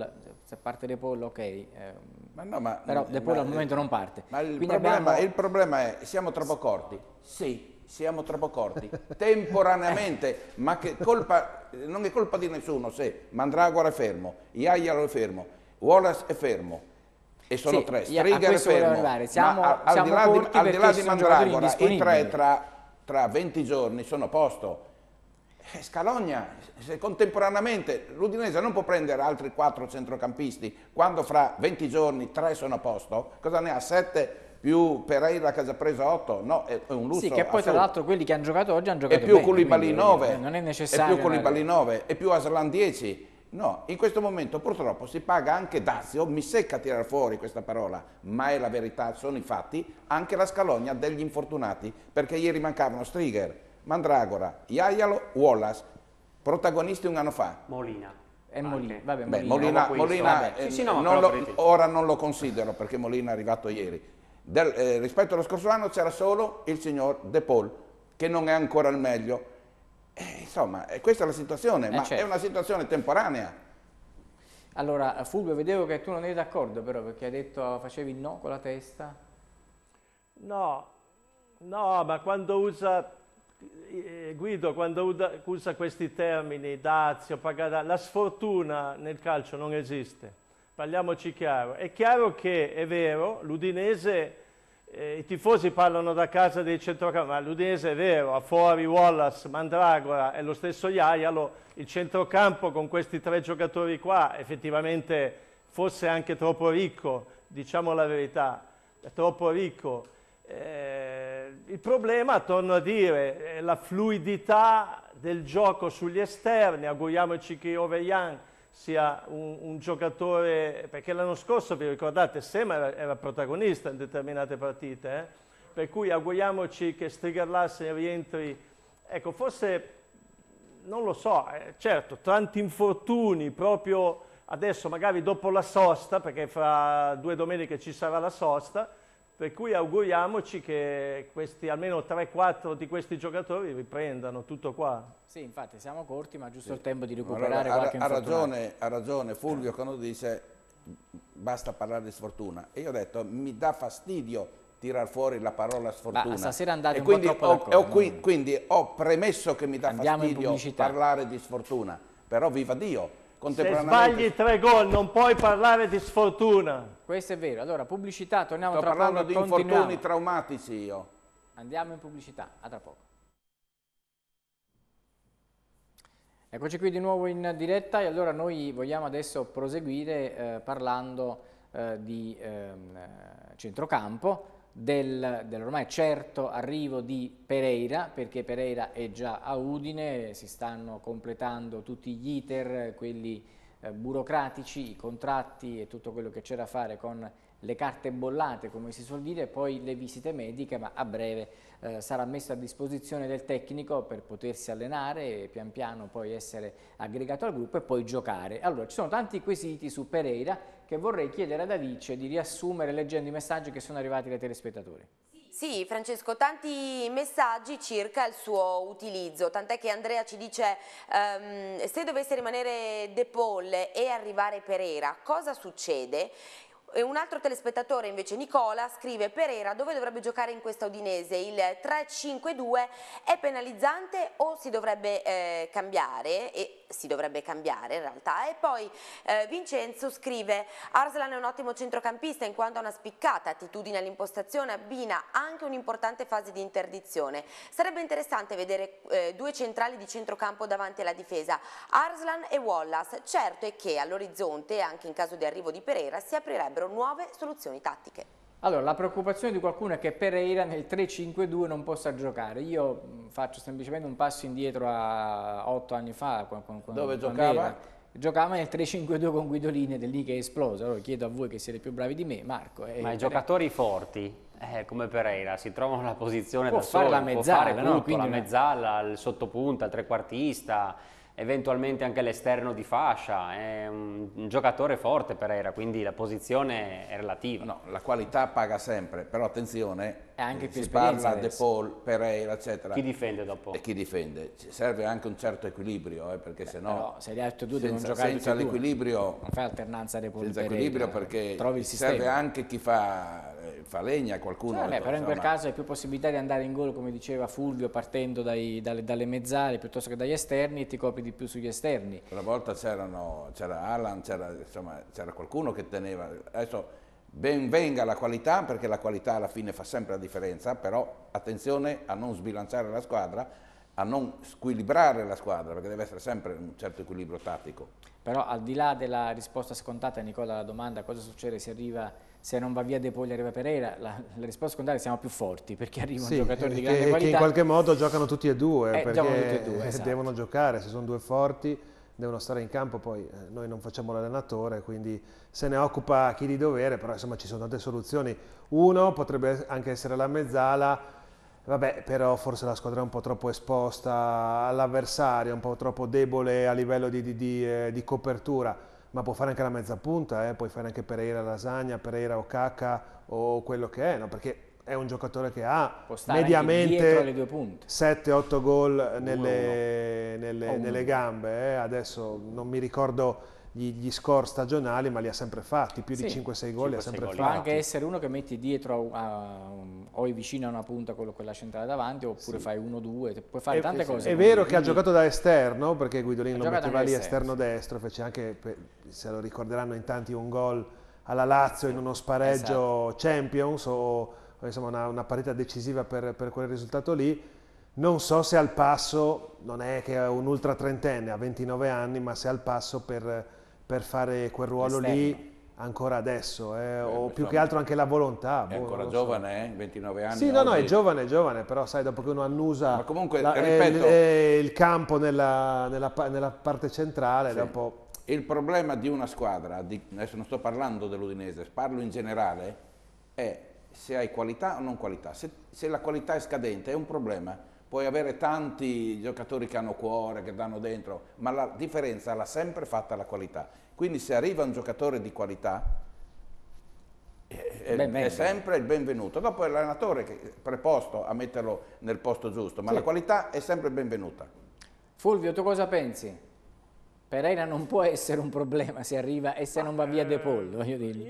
ok, però De Paul al momento non parte. Ma il problema è siamo troppo corti? Sì, siamo troppo corti, temporaneamente, ma che colpa, non è colpa di nessuno se Mandragora è fermo, Jajalo è fermo, Wallace è fermo e sono tre, Striger è fermo, siamo al di là di Mandragora i tre tra 20 giorni sono a posto. Scalogna, se contemporaneamente l'Udinese non può prendere altri 4 centrocampisti quando fra 20 giorni 3 sono a posto, cosa ne ha 7 più Pereira che ha già preso 8? No, è un lusso. Sì, che poi tra l'altro quelli che hanno giocato oggi hanno giocato bene. E più bene, Koulibaly 9, non è necessario. E più Koulibaly 9, e più Arslan 10. No, in questo momento purtroppo si paga anche Dazio, mi secca tirare fuori questa parola, ma è la verità, sono i fatti, anche la scalogna degli infortunati, perché ieri mancavano Striger, Mandragora, Jajalo, Wallace, protagonisti un anno fa. Molina. E Molina, vabbè, Beh, Molina ora non lo considero perché Molina è arrivato ieri. Rispetto allo scorso anno c'era solo il signor De Paul, che non è ancora al meglio. Insomma, questa è la situazione, ma certo. È una situazione temporanea. Allora, Fulvio, vedevo che tu non eri d'accordo però, perché hai detto, facevi il no con la testa. No, ma quando usa, Guido, quando usa questi termini, Dazio, pagata, la sfortuna nel calcio non esiste. Parliamoci chiaro. È chiaro che è vero, l'Udinese... I tifosi parlano da casa dei centrocampo, ma l'Udinese è vero, ha fuori Wallace, Mandragora e lo stesso Jajalo, il centrocampo con questi 3 giocatori qua effettivamente fosse anche troppo ricco, diciamo la verità, è troppo ricco. Il problema, torno a dire, è la fluidità del gioco sugli esterni, auguriamoci che Ovejan sia un giocatore, perché l'anno scorso, vi ricordate, Sema era protagonista in determinate partite, per cui auguriamoci che Striger Larsen rientri, ecco, forse, non lo so, certo, tanti infortuni proprio adesso, magari dopo la sosta, perché fra 2 domeniche ci sarà la sosta, per cui auguriamoci che questi, almeno 3-4 di questi giocatori riprendano tutto qua. Sì, infatti siamo corti, ma giusto il tempo di recuperare qualche ha ragione Fulvio quando dice basta parlare di sfortuna. E io ho detto mi dà fastidio tirar fuori la parola sfortuna. Ma stasera andate e un quindi po' troppo d'accordo. quindi ho premesso che mi dà Andiamo in fastidio pubblicità. parlare di sfortuna, però viva Dio, Se contemporaneamente... sbagli 3 gol non puoi parlare di sfortuna. Questo è vero. Allora, pubblicità, torniamo Sto tra poco parlando e di continuiamo. infortuni traumatici io. Andiamo in pubblicità, a tra poco. Eccoci qui di nuovo in diretta e allora noi vogliamo adesso proseguire parlando di centrocampo, dell'ormai certo arrivo di Pereira, perché Pereira è già a Udine, si stanno completando tutti gli iter, quelli burocratici, i contratti e tutto quello che c'è da fare con le carte bollate, come si suol dire, poi le visite mediche, ma a breve sarà messo a disposizione del tecnico per potersi allenare e pian piano poi essere aggregato al gruppo e poi giocare. Allora, ci sono tanti quesiti su Pereira che vorrei chiedere ad Alice di riassumere leggendo i messaggi che sono arrivati dai telespettatori. Sì, Francesco, tanti messaggi circa il suo utilizzo, tant'è che Andrea ci dice se dovesse rimanere De Paul e arrivare Pereira, cosa succede? E un altro telespettatore invece, Nicola, scrive: Pereira dove dovrebbe giocare in questa Udinese? Il 3-5-2 è penalizzante o si dovrebbe cambiare? E si dovrebbe cambiare in realtà. E poi Vincenzo scrive: Arslan è un ottimo centrocampista in quanto ha una spiccata attitudine all'impostazione, abbina anche un'importante fase di interdizione. Sarebbe interessante vedere due centrali di centrocampo davanti alla difesa, Arslan e Wallace. Certo è che all'orizzonte, anche in caso di arrivo di Pereira, si aprirebbero nuove soluzioni tattiche. Allora, la preoccupazione di qualcuno è che Pereira nel 3-5-2 non possa giocare. Io faccio semplicemente un passo indietro a 8 anni fa. Dove giocava? Giocava nel 3-5-2 con Guidolini ed è lì che è esploso. Allora chiedo a voi che siete più bravi di me, Marco. Ma i giocatori forti, come Pereira, si trovano nella posizione può da fare solo, la mezzala, può fare no? tutto, Quindi la mezzala, il sottopunta, il trequartista, eventualmente anche l'esterno di fascia. È un giocatore forte Pereira, quindi la posizione è relativa. No, la qualità paga sempre, però attenzione, è anche più si esperienza parla De adesso. Paul, Pereira, eccetera. Chi difende dopo? E chi difende? Ci serve anche un certo equilibrio, perché sennò Però se gli altri due devono senza, giocare senza tutti e due, l'equilibrio, non fai alternanza De Paul senza Pereira, equilibrio, perché trovi il serve sistema. anche chi fa legna, qualcuno. Cioè, però in quel insomma, caso hai più possibilità di andare in gol, come diceva Fulvio, partendo dalle mezzale piuttosto che dagli esterni, e ti copri di più sugli esterni. una volta c'era Alan, c'era qualcuno che teneva. Adesso ben venga la qualità, perché la qualità alla fine fa sempre la differenza, però attenzione a non sbilanciare la squadra, a non squilibrare la squadra, perché deve essere sempre un certo equilibrio tattico. Però al di là della risposta scontata, Nicola, alla domanda cosa succede se non va via De Paul e arriva Pereira, la risposta scontata è siamo più forti, perché arriva un giocatore di grande qualità. Che in qualche modo giocano tutti e due, perché giocano tutti e due, esatto. Devono giocare, se sono due forti devono stare in campo, poi noi non facciamo l'allenatore, quindi se ne occupa chi di dovere, però insomma ci sono tante soluzioni. Uno potrebbe anche essere la mezzala, vabbè, però forse la squadra è un po' troppo esposta all'avversario, un po' troppo debole a livello di copertura, ma può fare anche la mezza punta, puoi fare anche Pereira Lasagna, Pereira Okaka o quello che è, no? Perché è un giocatore che ha mediamente 7-8 gol nelle gambe, adesso non mi ricordo gli score stagionali, ma li ha sempre fatti, più di 5-6 gol li ha sempre fatti. Può anche essere uno che metti dietro o vicino a una punta quella centrale davanti, oppure fai 1-2, puoi fare tante cose. È vero che ha giocato da esterno, perché Guidolin lo metteva lì esterno sì. Destro, fece anche, se lo ricorderanno in tanti, un gol alla Lazio in uno spareggio Champions, o insomma una partita decisiva per quel risultato lì. Non so se al passo, non è che è un ultra trentenne, ha 29 anni, ma se al passo per fare quel ruolo lì ancora adesso, o più che altro anche la volontà. È ancora giovane, 29 anni? Sì, no, è giovane, però sai, dopo che uno annusa il campo nella parte centrale, sì. dopo... Il problema di una squadra, adesso non sto parlando dell'Udinese, parlo in generale, è se hai qualità o non qualità. Se la qualità è scadente è un problema. Puoi avere tanti giocatori che hanno cuore, che danno dentro, ma la differenza l'ha sempre fatta la qualità. Quindi se arriva un giocatore di qualità è sempre il benvenuto. Dopo è l'allenatore che è preposto a metterlo nel posto giusto, ma la qualità è sempre benvenuta. Fulvio, tu cosa pensi? Pereira non può essere un problema se arriva e se non va via De Paul, voglio dirgli.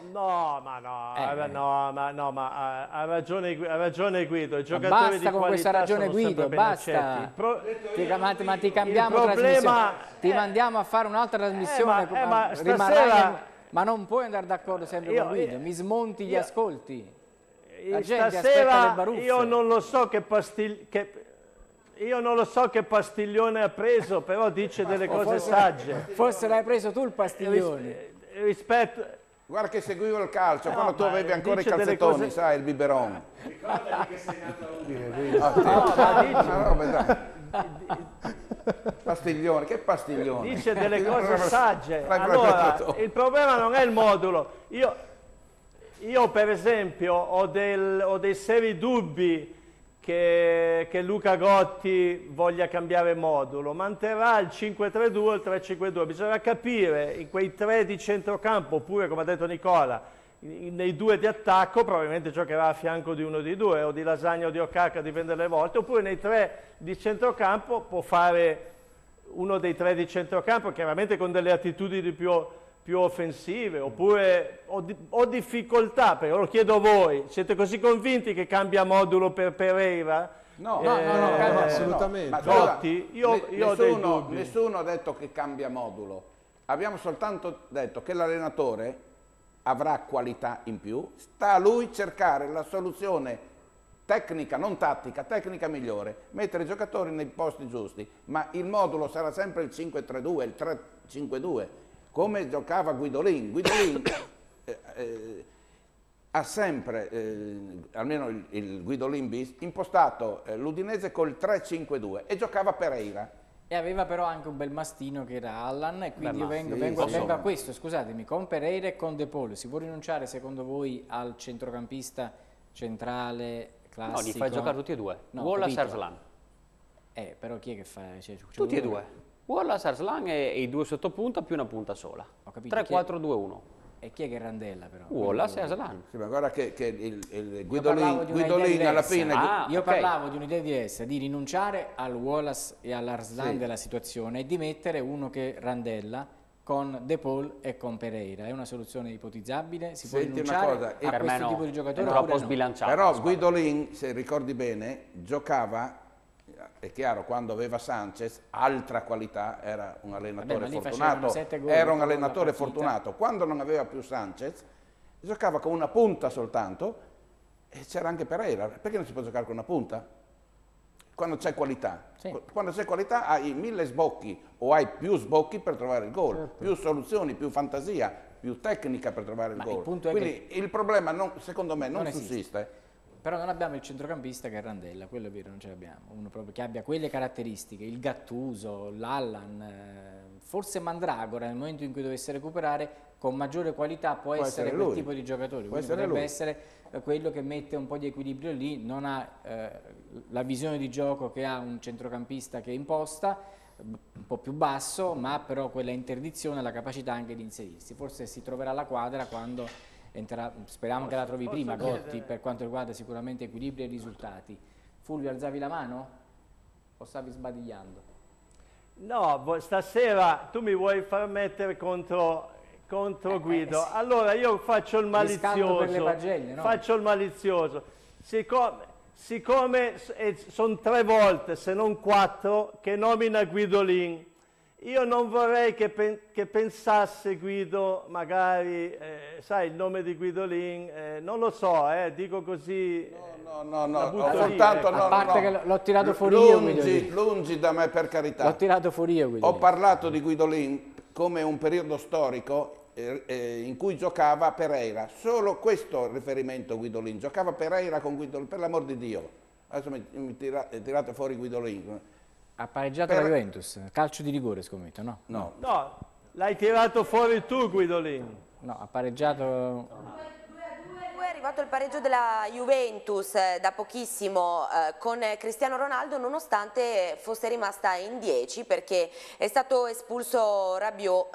Ha ragione Guido, i giocatori basta di con questa ragione Guido, basta. Ma ti cambiamo trasmissione, ti mandiamo a fare un'altra trasmissione, ma non puoi andare d'accordo sempre con Guido, mi smonti gli ascolti. La gente aspetta le baruffe. Io non lo so che pastiglione ha preso, però dice delle cose sagge. Forse l'hai preso tu il pastiglione. Guarda che seguivo il calcio, quando tu avevi ancora i calzettoni, sai, il biberon. Ricordati che sei nato Pastiglione, che pastiglione? Dice delle cose sagge. Allora, il problema non è il modulo. Io per esempio ho dei seri dubbi che Luca Gotti voglia cambiare modulo, manterrà il 5-3-2 o il 3-5-2, bisogna capire in quei 3 di centrocampo, oppure come ha detto Nicola, nei 2 di attacco probabilmente giocherà a fianco di uno dei 2, o di Lasagna o di Ocacca, dipende dalle volte, oppure nei 3 di centrocampo può fare uno dei 3 di centrocampo, chiaramente con delle attitudini più offensive, oppure ho difficoltà, però lo chiedo a voi, siete così convinti che cambia modulo per Pereira? No, assolutamente. Ma Gotti, io ho dei dubbi. Nessuno ha detto che cambia modulo, abbiamo soltanto detto che l'allenatore avrà qualità in più, sta a lui cercare la soluzione tecnica, non tattica, tecnica migliore, mettere i giocatori nei posti giusti, ma il modulo sarà sempre il 5-3-2, il 3-5-2, come giocava Guidolin. Guidolin ha sempre, almeno il Guidolin bis, impostato l'Udinese col 3-5-2 e giocava Pereira. E aveva però anche un bel mastino che era Allan, e quindi io vengo a questo, scusatemi, con Pereira e con De Paul, si può rinunciare secondo voi al centrocampista centrale classico? No, li fai giocare tutti e due, No, Wallace e Arslan. Però chi è che fa? Tutti e due. Wallace, Arslan e i 2 sottopunta più una punta sola. 3-4-2-1. E chi è che randella però? Wallace e Arslan. Sì, ma guarda che il Guidolin alla fine... Io parlavo di un'idea diversa, di rinunciare al Wallace e all'Arslan della situazione e di mettere uno che randella con De Paul e con Pereira. È una soluzione ipotizzabile? Si può rinunciare a questo tipo di giocatore? È troppo sbilanciato. Però Guidolin, se ricordi bene, giocava... È chiaro, quando aveva Sanchez, altra qualità, era un allenatore fortunato. Quando non aveva più Sanchez, giocava con una punta soltanto e c'era anche Pereira. Perché non si può giocare con una punta? Quando c'è qualità. Sì. Quando c'è qualità hai 1000 sbocchi o hai più sbocchi per trovare il gol, più soluzioni, più fantasia, più tecnica per trovare il gol. Quindi il problema, secondo me, non sussiste. Però non abbiamo il centrocampista che è Randella, quello è vero, non ce l'abbiamo. Uno proprio che abbia quelle caratteristiche, il Gattuso, l'Allan, forse Mandragora nel momento in cui dovesse recuperare con maggiore qualità può essere quel tipo di giocatore. Potrebbe essere quello che mette un po' di equilibrio lì, non ha la visione di gioco che ha un centrocampista che imposta, un po' più basso, ma ha però quella interdizione e la capacità anche di inserirsi. Forse si troverà la quadra quando... speriamo che la trovi prima Gotti per quanto riguarda sicuramente equilibri e risultati. Fulvio, alzavi la mano? O stavi sbadigliando? No, stasera tu mi vuoi far mettere contro Guido. Sì. Allora io faccio il malizioso. Per le pagelle, no? Faccio il malizioso. Siccome sono 3 volte, se non 4, che nomina Guidolin, io non vorrei che pensasse Guido, magari, sai, il nome di Guidolin, non lo so, dico così. No, soltanto a parte che l'ho tirato fuori io. Lungi da me, per carità. L'ho tirato fuori io Guidolin. Ho parlato di Guidolin come un periodo storico in cui giocava Pereira. Solo questo riferimento Guidolin. Giocava Pereira con Guidolin, per l'amor di Dio. Adesso mi tirate fuori Guidolin. Ha pareggiato la Juventus, calcio di rigore scommetto, no? No, l'hai tirato fuori tu Guidolin. No, ha pareggiato... È arrivato il pareggio della Juventus da pochissimo con Cristiano Ronaldo, nonostante fosse rimasta in 10 perché è stato espulso Rabiot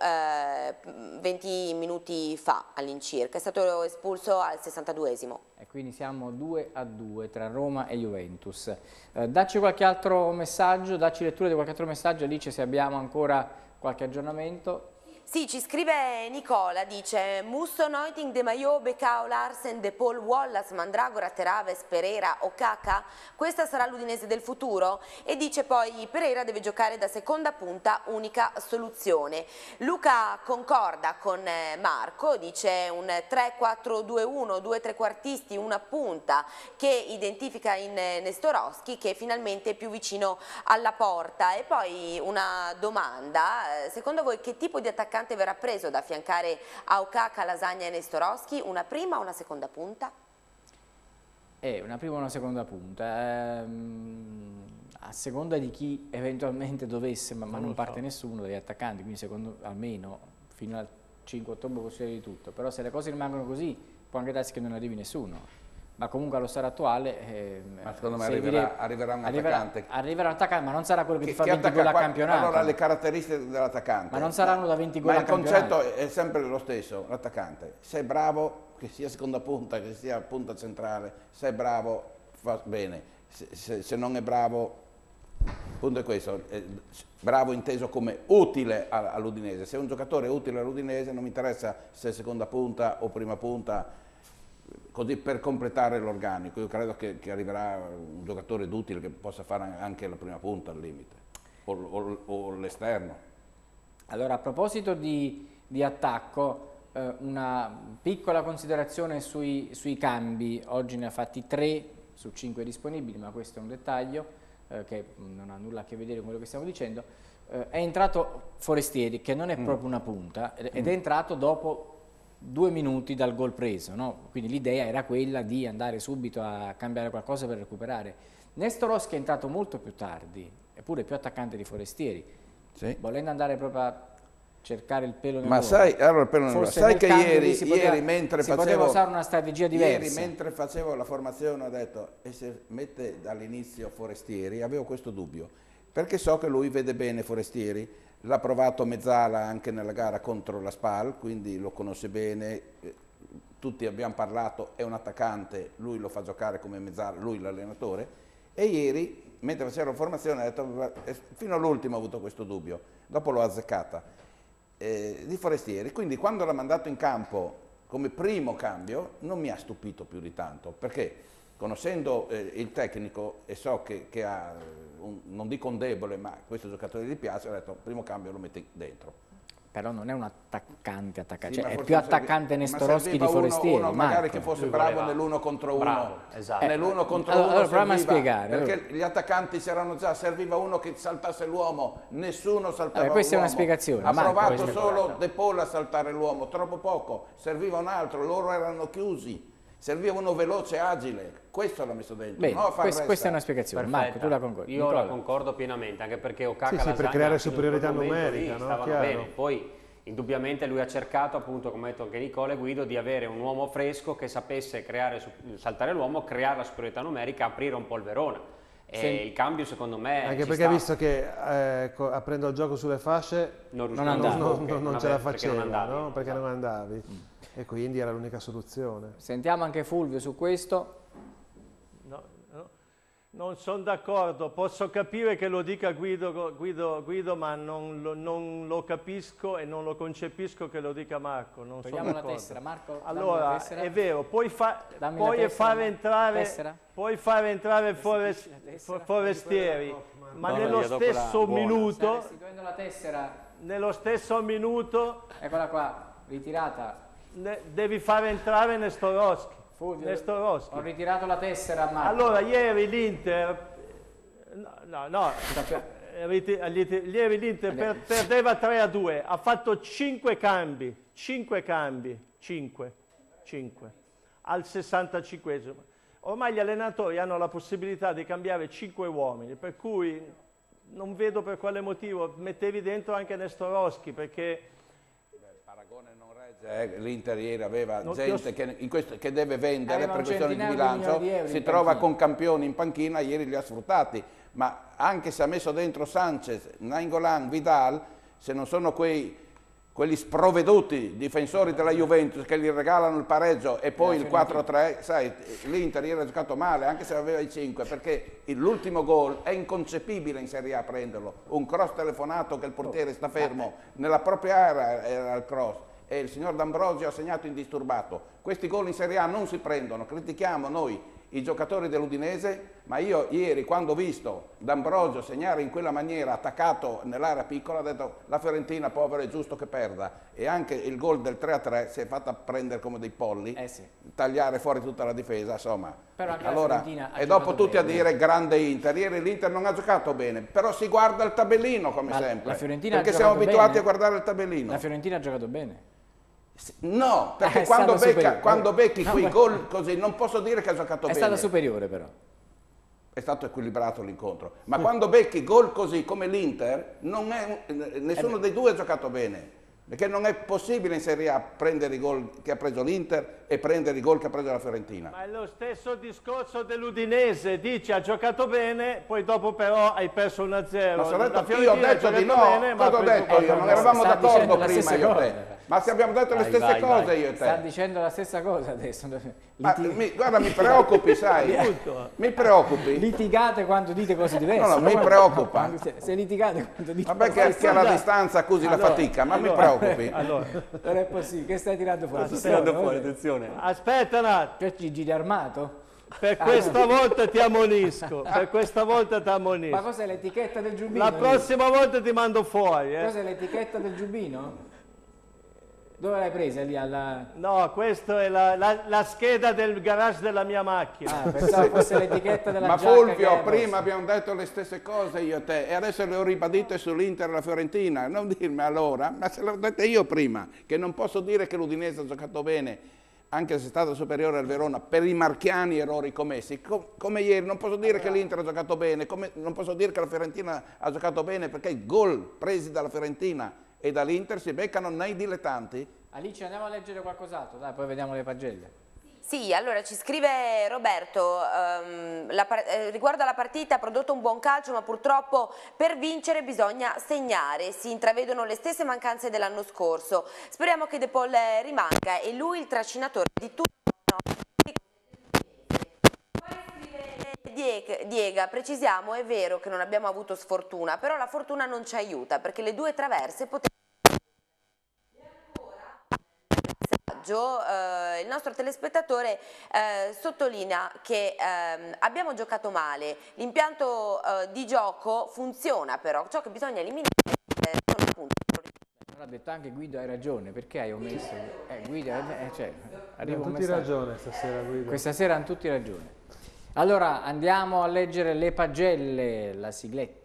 20 minuti fa all'incirca, è stato espulso al 62esimo. E quindi siamo 2-2 tra Roma e Juventus. Dacci qualche altro messaggio, dacci lettura di qualche altro messaggio, Alice, se abbiamo ancora qualche aggiornamento? Sì, ci scrive Nicola, dice Musso, Neuting, De Maio, Becao, Larsen, De Paul, Wallace, Mandragora, Teraves, Pereira, Okaka, questa sarà l'Udinese del futuro? E dice poi Pereira deve giocare da seconda punta, unica soluzione. Luca concorda con Marco, dice un 3-4-2-1, 2 trequartisti, una punta che identifica in Nestorowski, che finalmente è più vicino alla porta. E poi una domanda, secondo voi che tipo di attaccante verrà preso da affiancare a Okaka, Lasagna e Nestorowski? Una prima o una seconda punta? Una prima o una seconda punta. A seconda di chi eventualmente dovesse, ma non parte nessuno degli attaccanti, quindi secondo almeno fino al 5 ottobre possibile di tutto. Però se le cose rimangono così può anche darsi che non arrivi nessuno. Ma comunque allo stato attuale ma secondo me arriverà un attaccante. Arriverà un attaccante, ma non sarà quello che ti fa 20 gol a campionato. Allora le caratteristiche dell'attaccante. Ma non saranno da 20 gol a campionato. Ma il concetto è sempre lo stesso, l'attaccante. Se è bravo, che sia seconda punta, che sia punta centrale, se è bravo fa bene. Se non è bravo, il punto è questo, bravo inteso come utile all'Udinese. Se un giocatore è utile all'Udinese non mi interessa se è seconda punta o prima punta, così per completare l'organico. Io credo che arriverà un giocatore d'utile che possa fare anche la prima punta al limite o l'esterno. Allora, a proposito di attacco, una piccola considerazione sui cambi. Oggi ne ha fatti 3 su 5 disponibili, ma questo è un dettaglio che non ha nulla a che vedere con quello che stiamo dicendo. È entrato Forestieri, che non è proprio una punta, ed è entrato dopo 2 minuti dal gol preso, no? Quindi l'idea era quella di andare subito a cambiare qualcosa per recuperare. Nestorowski è entrato molto più tardi, eppure più attaccante di Forestieri, sì. Volendo andare proprio a cercare il pelo nell'uovo. Ma sai, allora, sai che ieri mentre si poteva usare una strategia diversa. Ieri mentre facevo la formazione ho detto, e se mette dall'inizio Forestieri, avevo questo dubbio, perché so che lui vede bene Forestieri. L'ha provato Mezzala anche nella gara contro la Spal, quindi lo conosce bene, tutti abbiamo parlato, è un attaccante, lui lo fa giocare come Mezzala, lui l'allenatore, e ieri, mentre facevo la formazione, ho detto, fino all'ultimo ho avuto questo dubbio, dopo l'ho azzeccata, di Forestieri, quindi quando l'ha mandato in campo come primo cambio non mi ha stupito più di tanto, perché conoscendo il tecnico e so che ha, non dico un debole, ma questo giocatore gli piace, ho detto primo cambio lo metti dentro. Però non è un attaccante, sì, cioè è più attaccante Nestorowski di Forestieri. Uno magari che fosse bravo nell'uno contro uno. Bravo, esatto. Nell'uno contro uno proviamo a spiegare. Perché gli attaccanti c'erano già, serviva uno che saltasse l'uomo, nessuno saltava l'uomo. Questa è una spiegazione. Ha provato solo De Paul a saltare l'uomo, troppo poco, serviva un altro, loro erano chiusi. Serviva uno veloce, agile, questo l'ha messo dentro. Bene, no questa è una spiegazione. Perfetta. Marco, tu la concordi? Io la concordo pienamente, anche perché Okaka sì, per creare superiorità numerica, no? Stavano bene. Poi indubbiamente lui ha cercato, appunto, come ha detto anche Nicola e Guido, di avere un uomo fresco che sapesse saltare l'uomo, creare la superiorità numerica, aprire un po' il Verona. E il cambio secondo me anche perché visto che aprendo il gioco sulle fasce non ce la faceva, no? Perché non andavi. E quindi era l'unica soluzione. Sentiamo anche Fulvio su questo. No, non sono d'accordo, posso capire che lo dica Guido, ma non lo capisco e non lo concepisco che lo dica Marco. Non sono Togliamo la tessera, Marco. Allora, è vero, puoi fare entrare Forestieri, ma nello stesso minuto... La tessera. Nello stesso minuto... Eccola qua, ritirata. Devi fare entrare Nestorowski. Ho ritirato la tessera a Marco. Allora, ieri l'Inter... Ieri l'Inter perdeva 3-2, ha fatto 5 cambi, al 65esimo. Ormai gli allenatori hanno la possibilità di cambiare 5 uomini, per cui non vedo per quale motivo mettevi dentro anche Nestorowski, perché... L'Inter ieri aveva gente che deve vendere per questioni di bilancio, si trova con campioni in panchina, ieri li ha sfruttati, ma anche se ha messo dentro Sanchez, Nainggolan, Vidal, se non sono quei Quegli sprovveduti difensori della Juventus che gli regalano il pareggio e poi il 4-3, sai, l'Inter ieri ha giocato male anche se aveva i 5, perché l'ultimo gol è inconcepibile in Serie A prenderlo, un cross telefonato che il portiere sta fermo, nella propria area era il cross e il signor D'Ambrosio ha segnato indisturbato. Questi gol in Serie A non si prendono, critichiamo noi i giocatori dell'Udinese, ma io ieri quando ho visto D'Ambrosio segnare in quella maniera attaccato nell'area piccola ho detto la Fiorentina povera è giusto che perda, e anche il gol del 3-3 si è fatta prendere come dei polli, tagliare fuori tutta la difesa, insomma. Però anche allora, e dopo tutti a dire grande Inter, ieri l'Inter non ha giocato bene, però si guarda il tabellino come sempre, perché siamo abituati a guardare il tabellino. La Fiorentina ha giocato bene? No, perché quando becchi qui gol così non posso dire che ha giocato bene. È stata superiore però. È stato equilibrato l'incontro, ma quando becchi gol così come l'Inter, nessuno dei due ha giocato bene. Perché non è possibile in Serie A prendere i gol che ha preso l'Inter e prendere i gol che ha preso la Fiorentina. Ma è lo stesso discorso dell'Udinese, dici ha giocato bene, poi dopo però hai perso 1-0. Ma sono detto, io ho detto di no, cosa ho detto io? Non eravamo d'accordo prima io e te. Ma se abbiamo detto le stesse cose io e te. Sta dicendo la stessa cosa adesso. Guarda, mi preoccupi, sai. Mi preoccupi. Litigate quando dite cose diverse. No, mi preoccupa. Se litigate quando dite cose diverse. Vabbè che alla distanza accusi la fatica, ma mi preoccupi. Allora, non è possibile. Che stai tirando fuori? Attenzione. Aspetta un attimo. Che giri armato? Per questa volta ti ammonisco. Per questa volta ti ammonisco. Ma cos'è l'etichetta del giubbino? La prossima volta ti mando fuori. Cos'è l'etichetta del giubbino? Dove l'hai presa lì alla... No, questa è la scheda del garage della mia macchina. Pensavo fosse l'etichetta della ma giacca. Ma Fulvio, prima abbiamo detto le stesse cose io e te, e adesso le ho ribadite sull'Inter e la Fiorentina. Non dirmi allora, ma se l'ho dette io prima, che non posso dire che l'Udinese ha giocato bene, anche se è stato superiore al Verona, per i marchiani errori commessi. Come ieri non posso dire che l'Inter ha giocato bene, non posso dire che la Fiorentina ha giocato bene, perché i gol presi dalla Fiorentina e dall'Inter si beccano nei dilettanti. Alice, andiamo a leggere qualcos'altro, dai, poi vediamo le pagelle. Sì, allora ci scrive Roberto, riguardo alla partita ha prodotto un buon calcio, ma purtroppo per vincere bisogna segnare, si intravedono le stesse mancanze dell'anno scorso. Speriamo che De Paul rimanga, e lui il trascinatore di tutto. Diega, precisiamo, è vero che non abbiamo avuto sfortuna, però la fortuna non ci aiuta, perché le due traverse potevano... Il nostro telespettatore sottolinea che abbiamo giocato male, l'impianto di gioco funziona, però ciò che bisogna eliminare sono appunto... Ha detto anche Guido hai ragione, perché hai omesso? Guido, cioè, hanno tutti ragione stasera, Guido. Questa sera hanno tutti ragione. Allora andiamo a leggere le pagelle, la sigletta.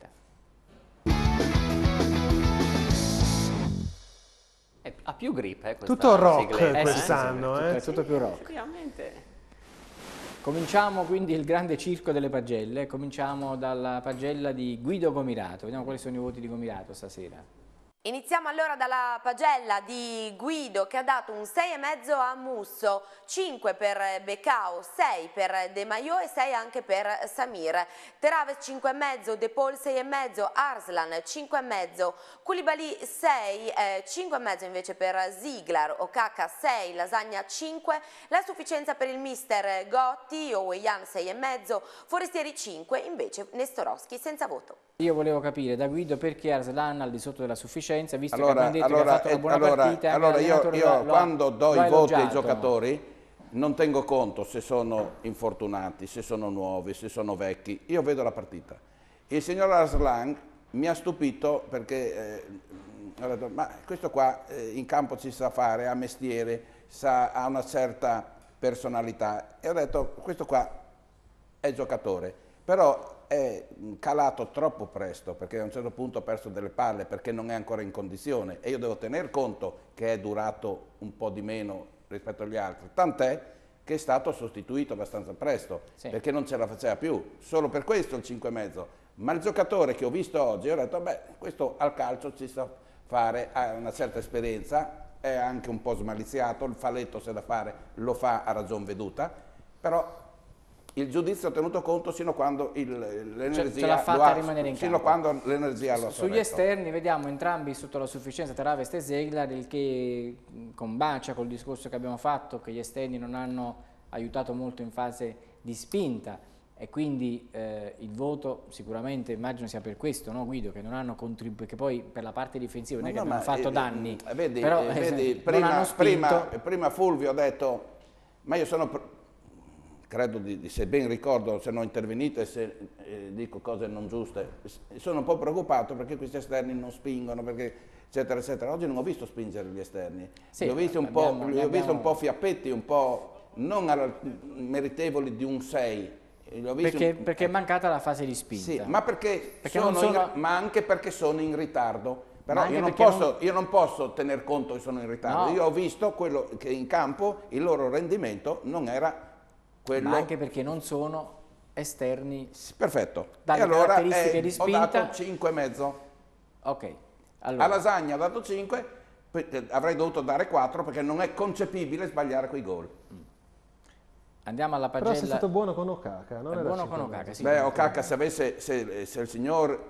Ha più grip, questa tutto rock sigletta. quest'anno, È tutto più rock. Effettivamente. Cominciamo quindi il grande circo delle pagelle, cominciamo dalla pagella di Guido Gomirato, vediamo quali sono i voti di Gomirato stasera. Iniziamo allora dalla pagella di Guido, che ha dato un 6,5 a Musso, 5 per Beccao, 6 per De Maio e 6 anche per Samir. Teraves 5,5, De Paul 6,5, Arslan 5,5, Koulibaly 6, 5,5 invece per Ziegler, Okaka 6, Lasagna 5, la sufficienza per il mister Gotti, Oweyan 6,5, Forestieri 5, invece Nestorowski senza voto. Io volevo capire da Guido perché Arslan al di sotto della sufficienza, visto che abbiamo detto che ha fatto una buona partita. Allora io quando do i voti ai giocatori non tengo conto se sono infortunati, se sono nuovi, se sono vecchi, io vedo la partita. Il signor Arslan mi ha stupito perché ho detto, ma questo qua in campo ci sa fare, ha mestiere, ha una certa personalità, e ho detto questo qua è giocatore, però è calato troppo presto, perché a un certo punto ha perso delle palle, perché non è ancora in condizione, e io devo tener conto che è durato un po' di meno rispetto agli altri, tant'è che è stato sostituito abbastanza presto, perché non ce la faceva più, solo per questo il 5,5, ma il giocatore che ho visto oggi ho detto, beh, questo al calcio ci sa fare, ha una certa esperienza, è anche un po' smaliziato, il falletto se da fare lo fa a ragion veduta, però il giudizio ha tenuto conto sino a quando l'energia ce l'ha fatta rimanere in fino a campo. quando l'energia lo ha Sugli sorretto. esterni vediamo entrambi sotto la sufficienza, Travest e Zeglar, il che combacia col discorso che abbiamo fatto, che gli esterni non hanno aiutato molto in fase di spinta, e quindi il voto sicuramente immagino sia per questo, no Guido, che non hanno contribuito, perché poi per la parte difensiva non è che abbiamo fatto danni, vedi, però non hanno spinto. prima Fulvio ha detto, ma io sono, credo se ben ricordo, se non intervenite, se dico cose non giuste, sono un po' preoccupato perché questi esterni non spingono, perché eccetera eccetera. Oggi non ho visto spingere gli esterni, Sì, li ho visti un po' fiappetti, un po' non meritevoli di un 6. Perché è mancata la fase di spinta. Sì, ma ma anche perché sono in ritardo. Però io non posso tener conto che sono in ritardo. No. Io ho visto quello che in campo il loro rendimento non era quello. Ma anche perché non sono esterni. Perfetto. Dalle e allora caratteristiche di spinta. ho dato 5,5. Ok. Allora. A Lasagna ho dato 5, avrei dovuto dare 4 perché non è concepibile sbagliare quei gol. Andiamo alla pagella. Però sei stato buono con Okaka, non è era buono con Okaka, sì. Beh, Okaka, se il signor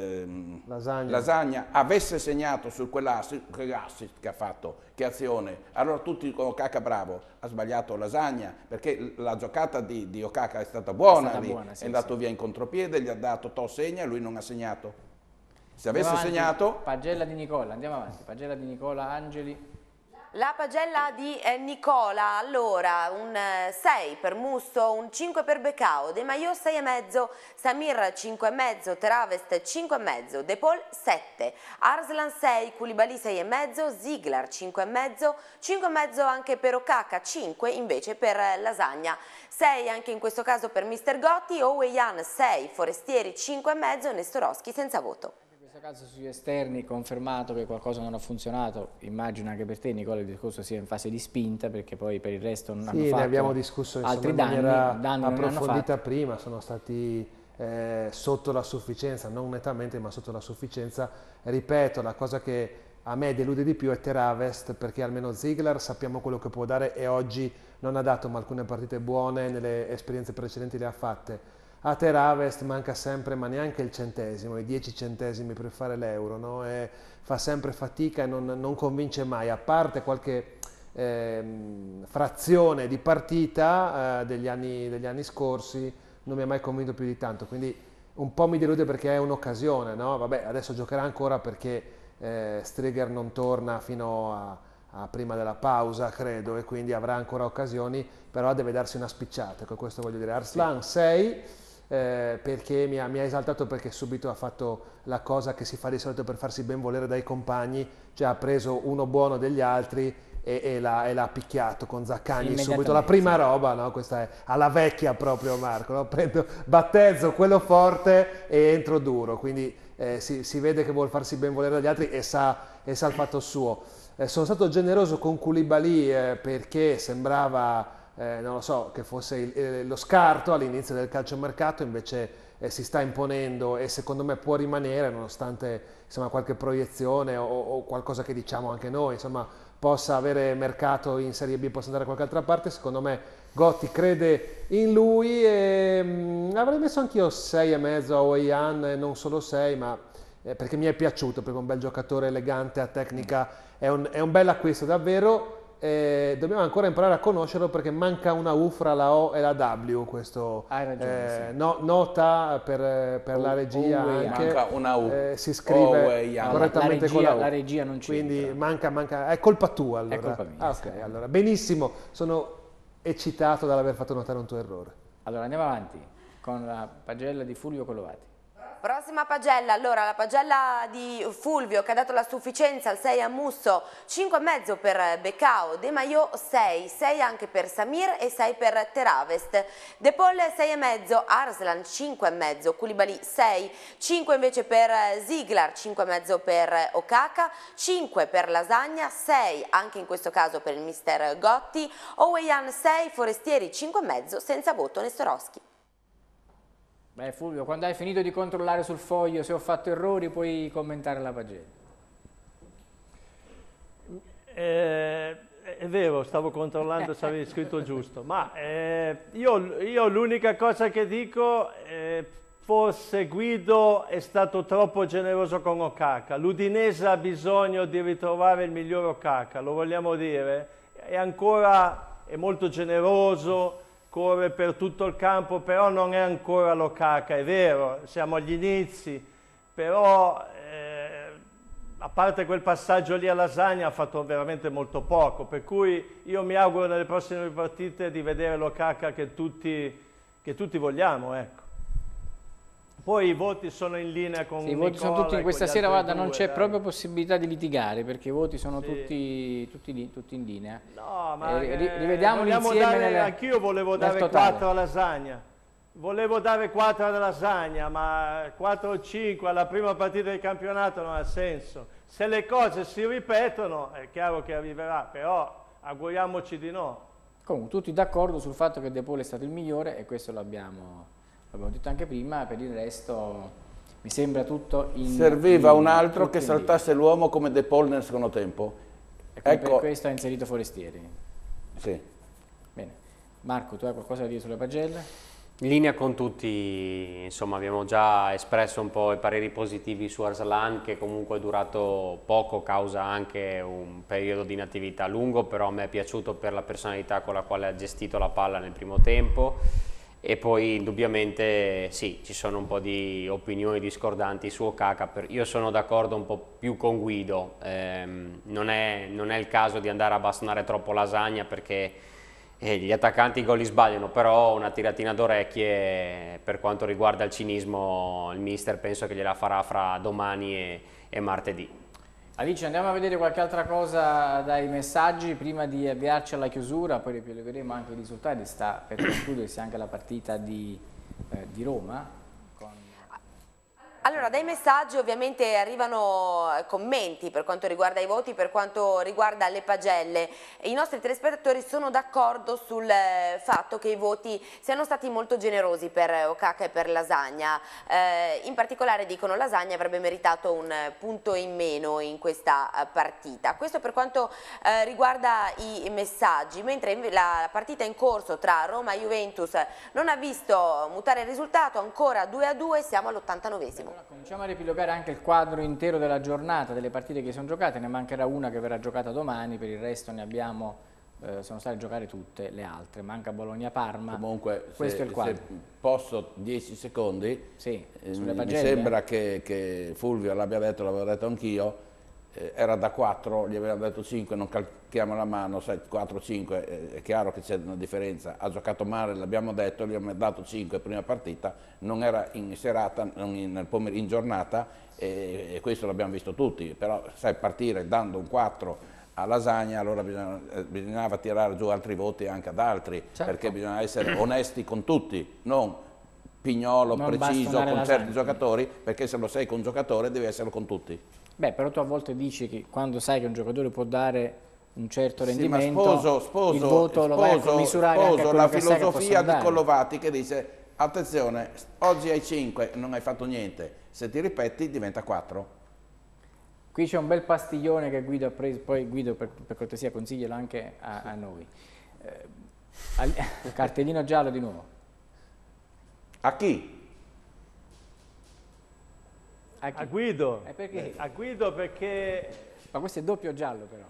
Lasagna avesse segnato su quell'assist che ha fatto, che azione, allora tutti con Okaka bravo, ha sbagliato Lasagna, perché la giocata di Okaka è stata buona, è andato via in contropiede, gli ha dato segna e lui non ha segnato. Se avesse segnato... Pagella di Nicola, andiamo avanti, pagella di Nicola Angeli. La pagella di Nicola, allora un 6 per Musso, un 5 per Becao, De Maio 6,5, Samir 5,5, Travest 5,5, De Paul 7, Arslan 6, Koulibaly 6,5, Ziegler 5,5, 5,5 anche per Okaka, 5 invece per Lasagna, 6 anche in questo caso per Mister Gotti, Ouweyan 6, Forestieri 5,5, Nestorowski senza voto. In questo caso sugli esterni confermato che qualcosa non ha funzionato, immagino anche per te Nicola il discorso sia in fase di spinta, perché poi per il resto non hanno fatto ne abbiamo discusso altri in maniera danni approfondita prima, sono stati sotto la sufficienza, non nettamente ma sotto la sufficienza. Ripeto, la cosa che a me delude di più è Travest, perché almeno Ziegler sappiamo quello che può dare e oggi non ha dato, ma alcune partite buone nelle esperienze precedenti le ha fatte. A Travest manca sempre, ma neanche il centesimo, i 10 centesimi per fare l'euro, no? Fa sempre fatica e non convince mai, a parte qualche frazione di partita degli anni scorsi, non mi ha mai convinto più di tanto, quindi un po' mi delude perché è un'occasione, no? Vabbè, adesso giocherà ancora perché Striger non torna fino a prima della pausa, credo, e quindi avrà ancora occasioni, però deve darsi una spicciata, ecco, questo voglio dire. Arslan 6, perché mi ha esaltato perché subito ha fatto la cosa che si fa di solito per farsi ben volere dai compagni, cioè ha preso uno buono degli altri e l'ha picchiato con Zaccagni subito, la prima roba, no? Questa è alla vecchia proprio Marco, no? Prendo, battezzo quello forte e entro duro, quindi si vede che vuol farsi ben volere dagli altri e sa il fatto suo. Sono stato generoso con Koulibaly perché sembrava non lo so, che fosse lo scarto all'inizio del calciomercato, invece si sta imponendo e secondo me può rimanere, nonostante insomma, qualche proiezione o qualcosa che diciamo anche noi, insomma, possa avere mercato in Serie B, possa andare da qualche altra parte. Secondo me Gotti crede in lui e avrei messo anch'io 6,5 a Ouweyan, non solo 6, ma perché mi è piaciuto, perché è un bel giocatore elegante, a tecnica, è un bel acquisto davvero. Dobbiamo ancora imparare a conoscerlo perché manca una U fra la O e la W, questo hai ragione, sì. Nota per la regia anche, manca una U, si scrive correttamente con la U, la regia non c'entra, quindi manca, è colpa tua allora. È colpa mia, ok, allora benissimo, sono eccitato dall'aver fatto notare un tuo errore. Allora andiamo avanti con la pagella di Fulvio Collovati. Prossima pagella, allora la pagella di Fulvio che ha dato la sufficienza al 6 a Musso, 5,5 per Becao, De Maio 6, 6 anche per Samir e 6 per Travest, De Paul 6,5, Arslan 5,5, Koulibaly 6, 5 invece per Ziegler, 5,5 per Okaka, 5 per Lasagna, 6 anche in questo caso per il mister Gotti, Ouweyan 6, Forestieri 5,5 senza voto Nestorowski. Beh Fulvio, quando hai finito di controllare sul foglio se ho fatto errori puoi commentare la pagella. È vero, stavo controllando se avevi scritto giusto, ma io l'unica cosa che dico, forse Guido è stato troppo generoso con Okaka. L'Udinese ha bisogno di ritrovare il miglior Okaka, lo vogliamo dire? È molto generoso, corre per tutto il campo, però non è ancora l'Okaka, è vero, siamo agli inizi, però a parte quel passaggio lì a Lasagna ha fatto veramente molto poco, per cui io mi auguro nelle prossime partite di vedere l'Okaka che tutti vogliamo, ecco. Poi i voti sono in linea con i voti sono tutti questa sera, guarda, non c'è proprio possibilità di litigare perché i voti sono tutti in linea. No, ma rivediamoli insieme. Anch'io volevo dare 4 a Lasagna. Volevo dare 4 alla Lasagna, ma 4 o 5 alla prima partita del campionato non ha senso. Se le cose si ripetono è chiaro che arriverà, però auguriamoci di no. Comunque tutti d'accordo sul fatto che De Paul è stato il migliore e questo l'abbiamo detto anche prima, per il resto mi sembra tutto in Serviva un altro che saltasse l'uomo come De Paul nel secondo tempo. Ecco. Per questo ha inserito Forestieri. Sì. Bene. Marco, tu hai qualcosa da dire sulle pagelle? In linea con tutti, insomma, abbiamo già espresso un po' i pareri positivi su Arslan, che comunque è durato poco, causa anche un periodo di inattività lungo, però a me è piaciuto per la personalità con la quale ha gestito la palla nel primo tempo. E poi indubbiamente sì, ci sono un po' di opinioni discordanti su Okaka. Io sono d'accordo un po' più con Guido, non è il caso di andare a bastonare troppo Lasagna perché gli attaccanti i gol li sbagliano, però una tiratina d'orecchie per quanto riguarda il cinismo il mister penso che gliela farà fra domani e martedì. Alice, andiamo a vedere qualche altra cosa dai messaggi prima di avviarci alla chiusura, poi ripiegaremo anche i risultati, sta per concludersi anche la partita di Roma. Allora, dai messaggi ovviamente arrivano commenti per quanto riguarda i voti, per quanto riguarda le pagelle. I nostri telespettatori sono d'accordo sul fatto che i voti siano stati molto generosi per Okaka e per Lasagna. In particolare dicono Lasagna avrebbe meritato un punto in meno in questa partita. Questo per quanto riguarda i messaggi, mentre la partita in corso tra Roma e Juventus non ha visto mutare il risultato, ancora 2-2, siamo all'89esimo. Cominciamo a riepilogare anche il quadro intero della giornata, delle partite che sono giocate, ne mancherà una che verrà giocata domani, per il resto ne abbiamo, sono state a giocare tutte le altre, manca Bologna-Parma. Comunque, questo è il quadro. Se posso 10 secondi, sì, mi sembra che Fulvio l'abbia detto, l'avevo detto anch'io, era da 4, gli avevano detto 5, non calchiamo la mano, 4, 5, è chiaro che c'è una differenza, ha giocato male, l'abbiamo detto, gli abbiamo dato 5 prima partita, non era in serata, non in giornata e questo l'abbiamo visto tutti, però sai partire dando un 4 a Lasagna, allora bisognava tirare giù altri voti anche ad altri, certo. Perché bisogna essere onesti con tutti, non pignolo, non preciso con certi giocatori, perché se lo sei con un giocatore devi esserlo con tutti. Beh, però tu a volte dici che quando sai che un giocatore può dare un certo rendimento, sposo il voto lo vai a commisurare anche a quello la che sai che filosofia di dare. Collovati che dice, attenzione, oggi hai 5, non hai fatto niente, se ti ripeti diventa 4. Qui c'è un bel pastiglione che Guido ha preso, poi Guido per cortesia consiglialo anche a noi. Cartellino giallo di nuovo. A chi? A Guido. Perché? A Guido perché... Ma questo è doppio giallo però.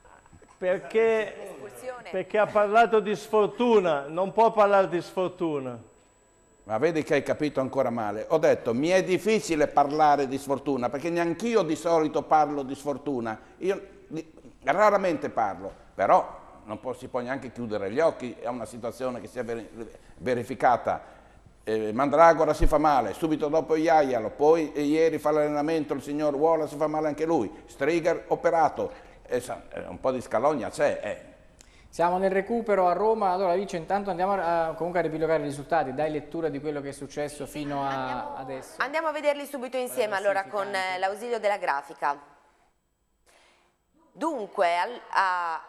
Perché ha parlato di sfortuna, non può parlare di sfortuna. Ma vedi che hai capito ancora male. Ho detto, mi è difficile parlare di sfortuna, perché neanch'io di solito parlo di sfortuna. Io raramente parlo, però non si può neanche chiudere gli occhi a una situazione che si è verificata. Mandragora si fa male, subito dopo Iaialo, poi ieri fa l'allenamento il signor Uola, si fa male anche lui, Striger operato, un po' di scalogna c'è. Siamo nel recupero a Roma, allora Alice intanto andiamo comunque a riepilogare i risultati, dai lettura di quello che è successo fino a adesso. Andiamo a vederli subito insieme allora con l'ausilio della grafica. Dunque,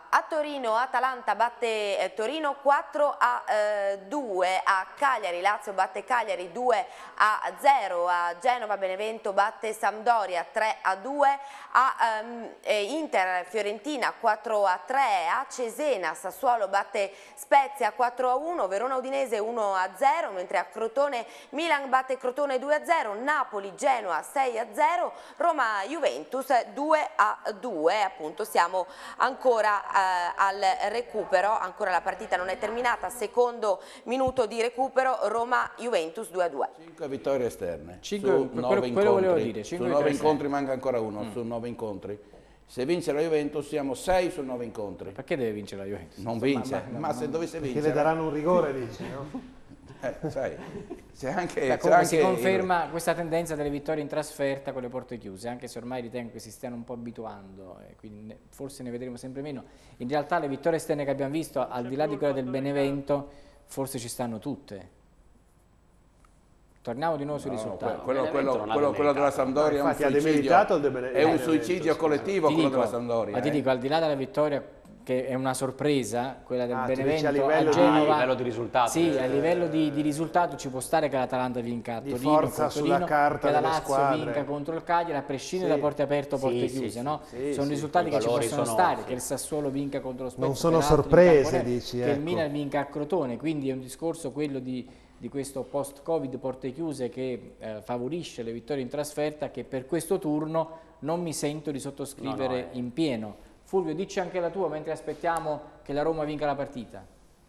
A Torino Atalanta batte Torino 4-2, a Cagliari Lazio batte Cagliari 2-0, a Genova Benevento batte Sampdoria 3-2, a Inter Fiorentina 4-3, a Cesena Sassuolo batte Spezia 4-1, Verona Udinese 1-0, mentre a Crotone Milan batte Crotone 2-0, Napoli Genoa 6-0, Roma Juventus 2-2, appunto siamo ancora al recupero, ancora la partita non è terminata, secondo minuto di recupero, Roma Juventus 2-2. 5 vittorie esterne, 5, su 9 incontri, su 9 incontri manca ancora uno, su 9 incontri. Se vince la Juventus siamo 6 su 9 incontri. Perché deve vincere la Juventus? Non vince, ma se dovesse vincere... Che le daranno un rigore, dici, no? Sai, c'è anche, si conferma questa tendenza delle vittorie in trasferta con le porte chiuse, anche se ormai ritengo che si stiano un po' abituando, e quindi forse ne vedremo sempre meno. In realtà le vittorie esterne che abbiamo visto, al di là di quella del Benevento, forse ci stanno tutte. Torniamo di nuovo sui risultati. Quello della Sampdoria è un suicidio collettivo, quello della Sampdoria. Ma ti dico, al di là della vittoria, che è una sorpresa, quella del Benevento a Genova, livello di risultato. Sì, a livello di risultato ci può stare che l'Atalanta vinca a Torino, forza sulla carta che la delle Lazio squadre vinca contro il Cagliari, a prescindere da porte aperte o porte chiuse, no? Sono risultati che ci possono stare, che il Sassuolo vinca contro lo Spezia, non sono sorprese, dici, che il Milan vinca a Crotone, quindi è un discorso quello di questo post-Covid porte chiuse che favorisce le vittorie in trasferta, che per questo turno non mi sento di sottoscrivere in pieno. Fulvio, dici anche la tua mentre aspettiamo che la Roma vinca la partita.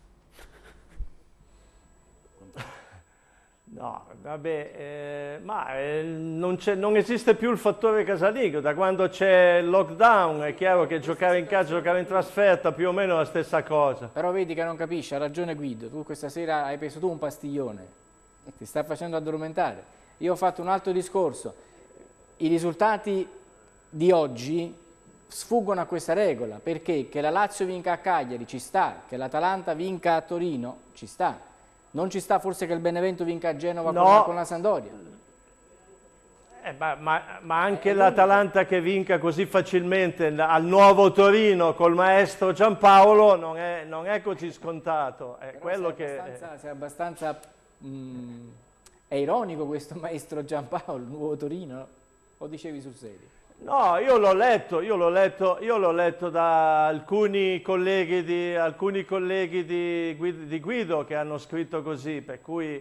No, vabbè, non esiste più il fattore casalingo. Da quando c'è il lockdown è chiaro che giocare in casa, giocare in trasferta più o meno è la stessa cosa. Però vedi che non capisci, ha ragione Guido, tu questa sera hai preso tu un pastiglione, ti sta facendo addormentare. Io ho fatto un altro discorso, i risultati di oggi sfuggono a questa regola, perché che la Lazio vinca a Cagliari ci sta, che l'Atalanta vinca a Torino ci sta, non ci sta forse che il Benevento vinca a Genova con la Sampdoria. Ma anche l'Atalanta che vinca così facilmente al nuovo Torino col maestro Giampaolo non è così scontato. È quello sei abbastanza è ironico questo maestro Giampaolo, il nuovo Torino, o dicevi sul serio? No, io l'ho letto da alcuni colleghi di Guido che hanno scritto così, per cui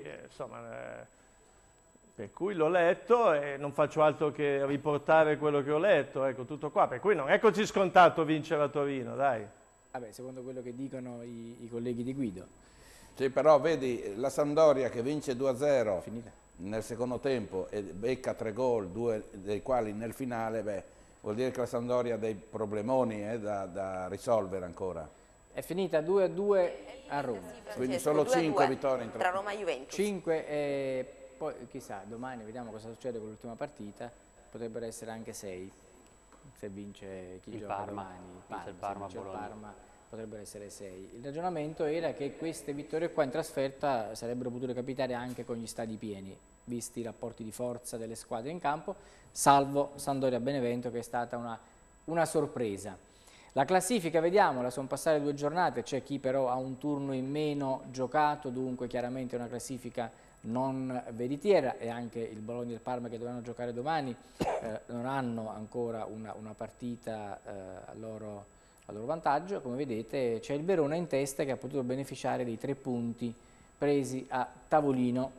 l'ho letto e non faccio altro che riportare quello che ho letto, ecco, tutto qua, per cui non è così scontato vincere a Torino, dai. Vabbè, secondo quello che dicono i colleghi di Guido. Sì, però vedi la Sampdoria che vince 2-0 nel secondo tempo e becca 3 gol, 2 dei quali nel finale, vuol dire che la Sampdoria ha dei problemoni da risolvere ancora. È finita 2-2 a Roma. Quindi solo 5 vittorie tra Roma e Juventus. 5 e poi chissà, domani vediamo cosa succede con l'ultima partita, potrebbero essere anche 6 se vince chi gioca domani. Il Parma potrebbero essere 6. Il ragionamento era che queste vittorie qua in trasferta sarebbero potute capitare anche con gli stadi pieni, visti i rapporti di forza delle squadre in campo, salvo Sampdoria-Benevento che è stata una sorpresa. La classifica, vediamola, sono passate 2 giornate, c'è chi però ha un turno in meno giocato, dunque chiaramente una classifica non veritiera, e anche il Bologna e il Parma che dovranno giocare domani non hanno ancora una partita a loro vantaggio. Come vedete c'è il Verona in testa che ha potuto beneficiare dei 3 punti presi a tavolino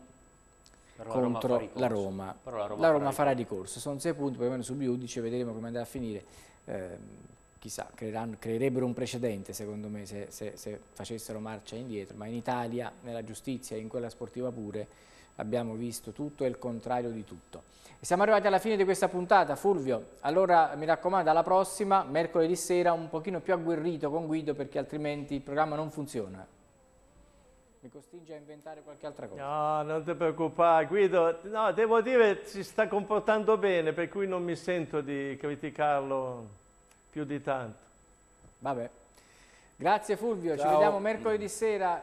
contro la Roma. La Roma farà ricorso, sono 6 punti, poi meno sugli 11, vedremo come andrà a finire. Chissà, creerebbero un precedente secondo me se facessero marcia indietro, ma in Italia, nella giustizia e in quella sportiva pure, abbiamo visto tutto e il contrario di tutto. E siamo arrivati alla fine di questa puntata, Fulvio, allora mi raccomando, alla prossima, mercoledì sera, un pochino più agguerrito con Guido, perché altrimenti il programma non funziona. Mi costringe a inventare qualche altra cosa. No, non ti preoccupare, Guido, no, devo dire, si sta comportando bene, per cui non mi sento di criticarlo più di tanto. Vabbè, grazie Fulvio, ci vediamo mercoledì sera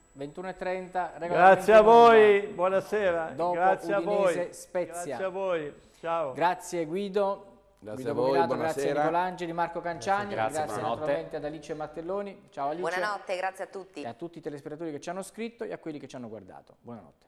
21:30. Grazie a voi, buonasera. Dopo grazie a voi. Spezia. Grazie a voi, ciao. Grazie Guido. Grazie Guido a voi, Bominato, grazie a buonasera. Nicola Angeli, Marco Canciani, Grazie, grazie buonanotte. naturalmente ad Alice Mattelloni. Ciao Alice. Buonanotte, grazie a tutti. E a tutti i telespettatori che ci hanno scritto e a quelli che ci hanno guardato. Buonanotte.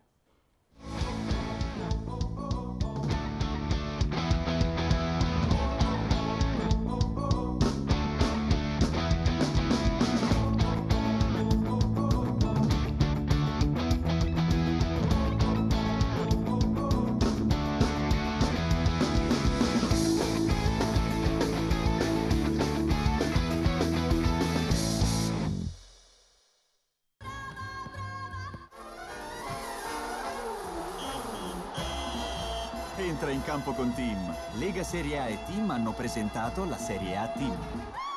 Entra in campo con Team. Lega Serie A e Team hanno presentato la Serie A Team.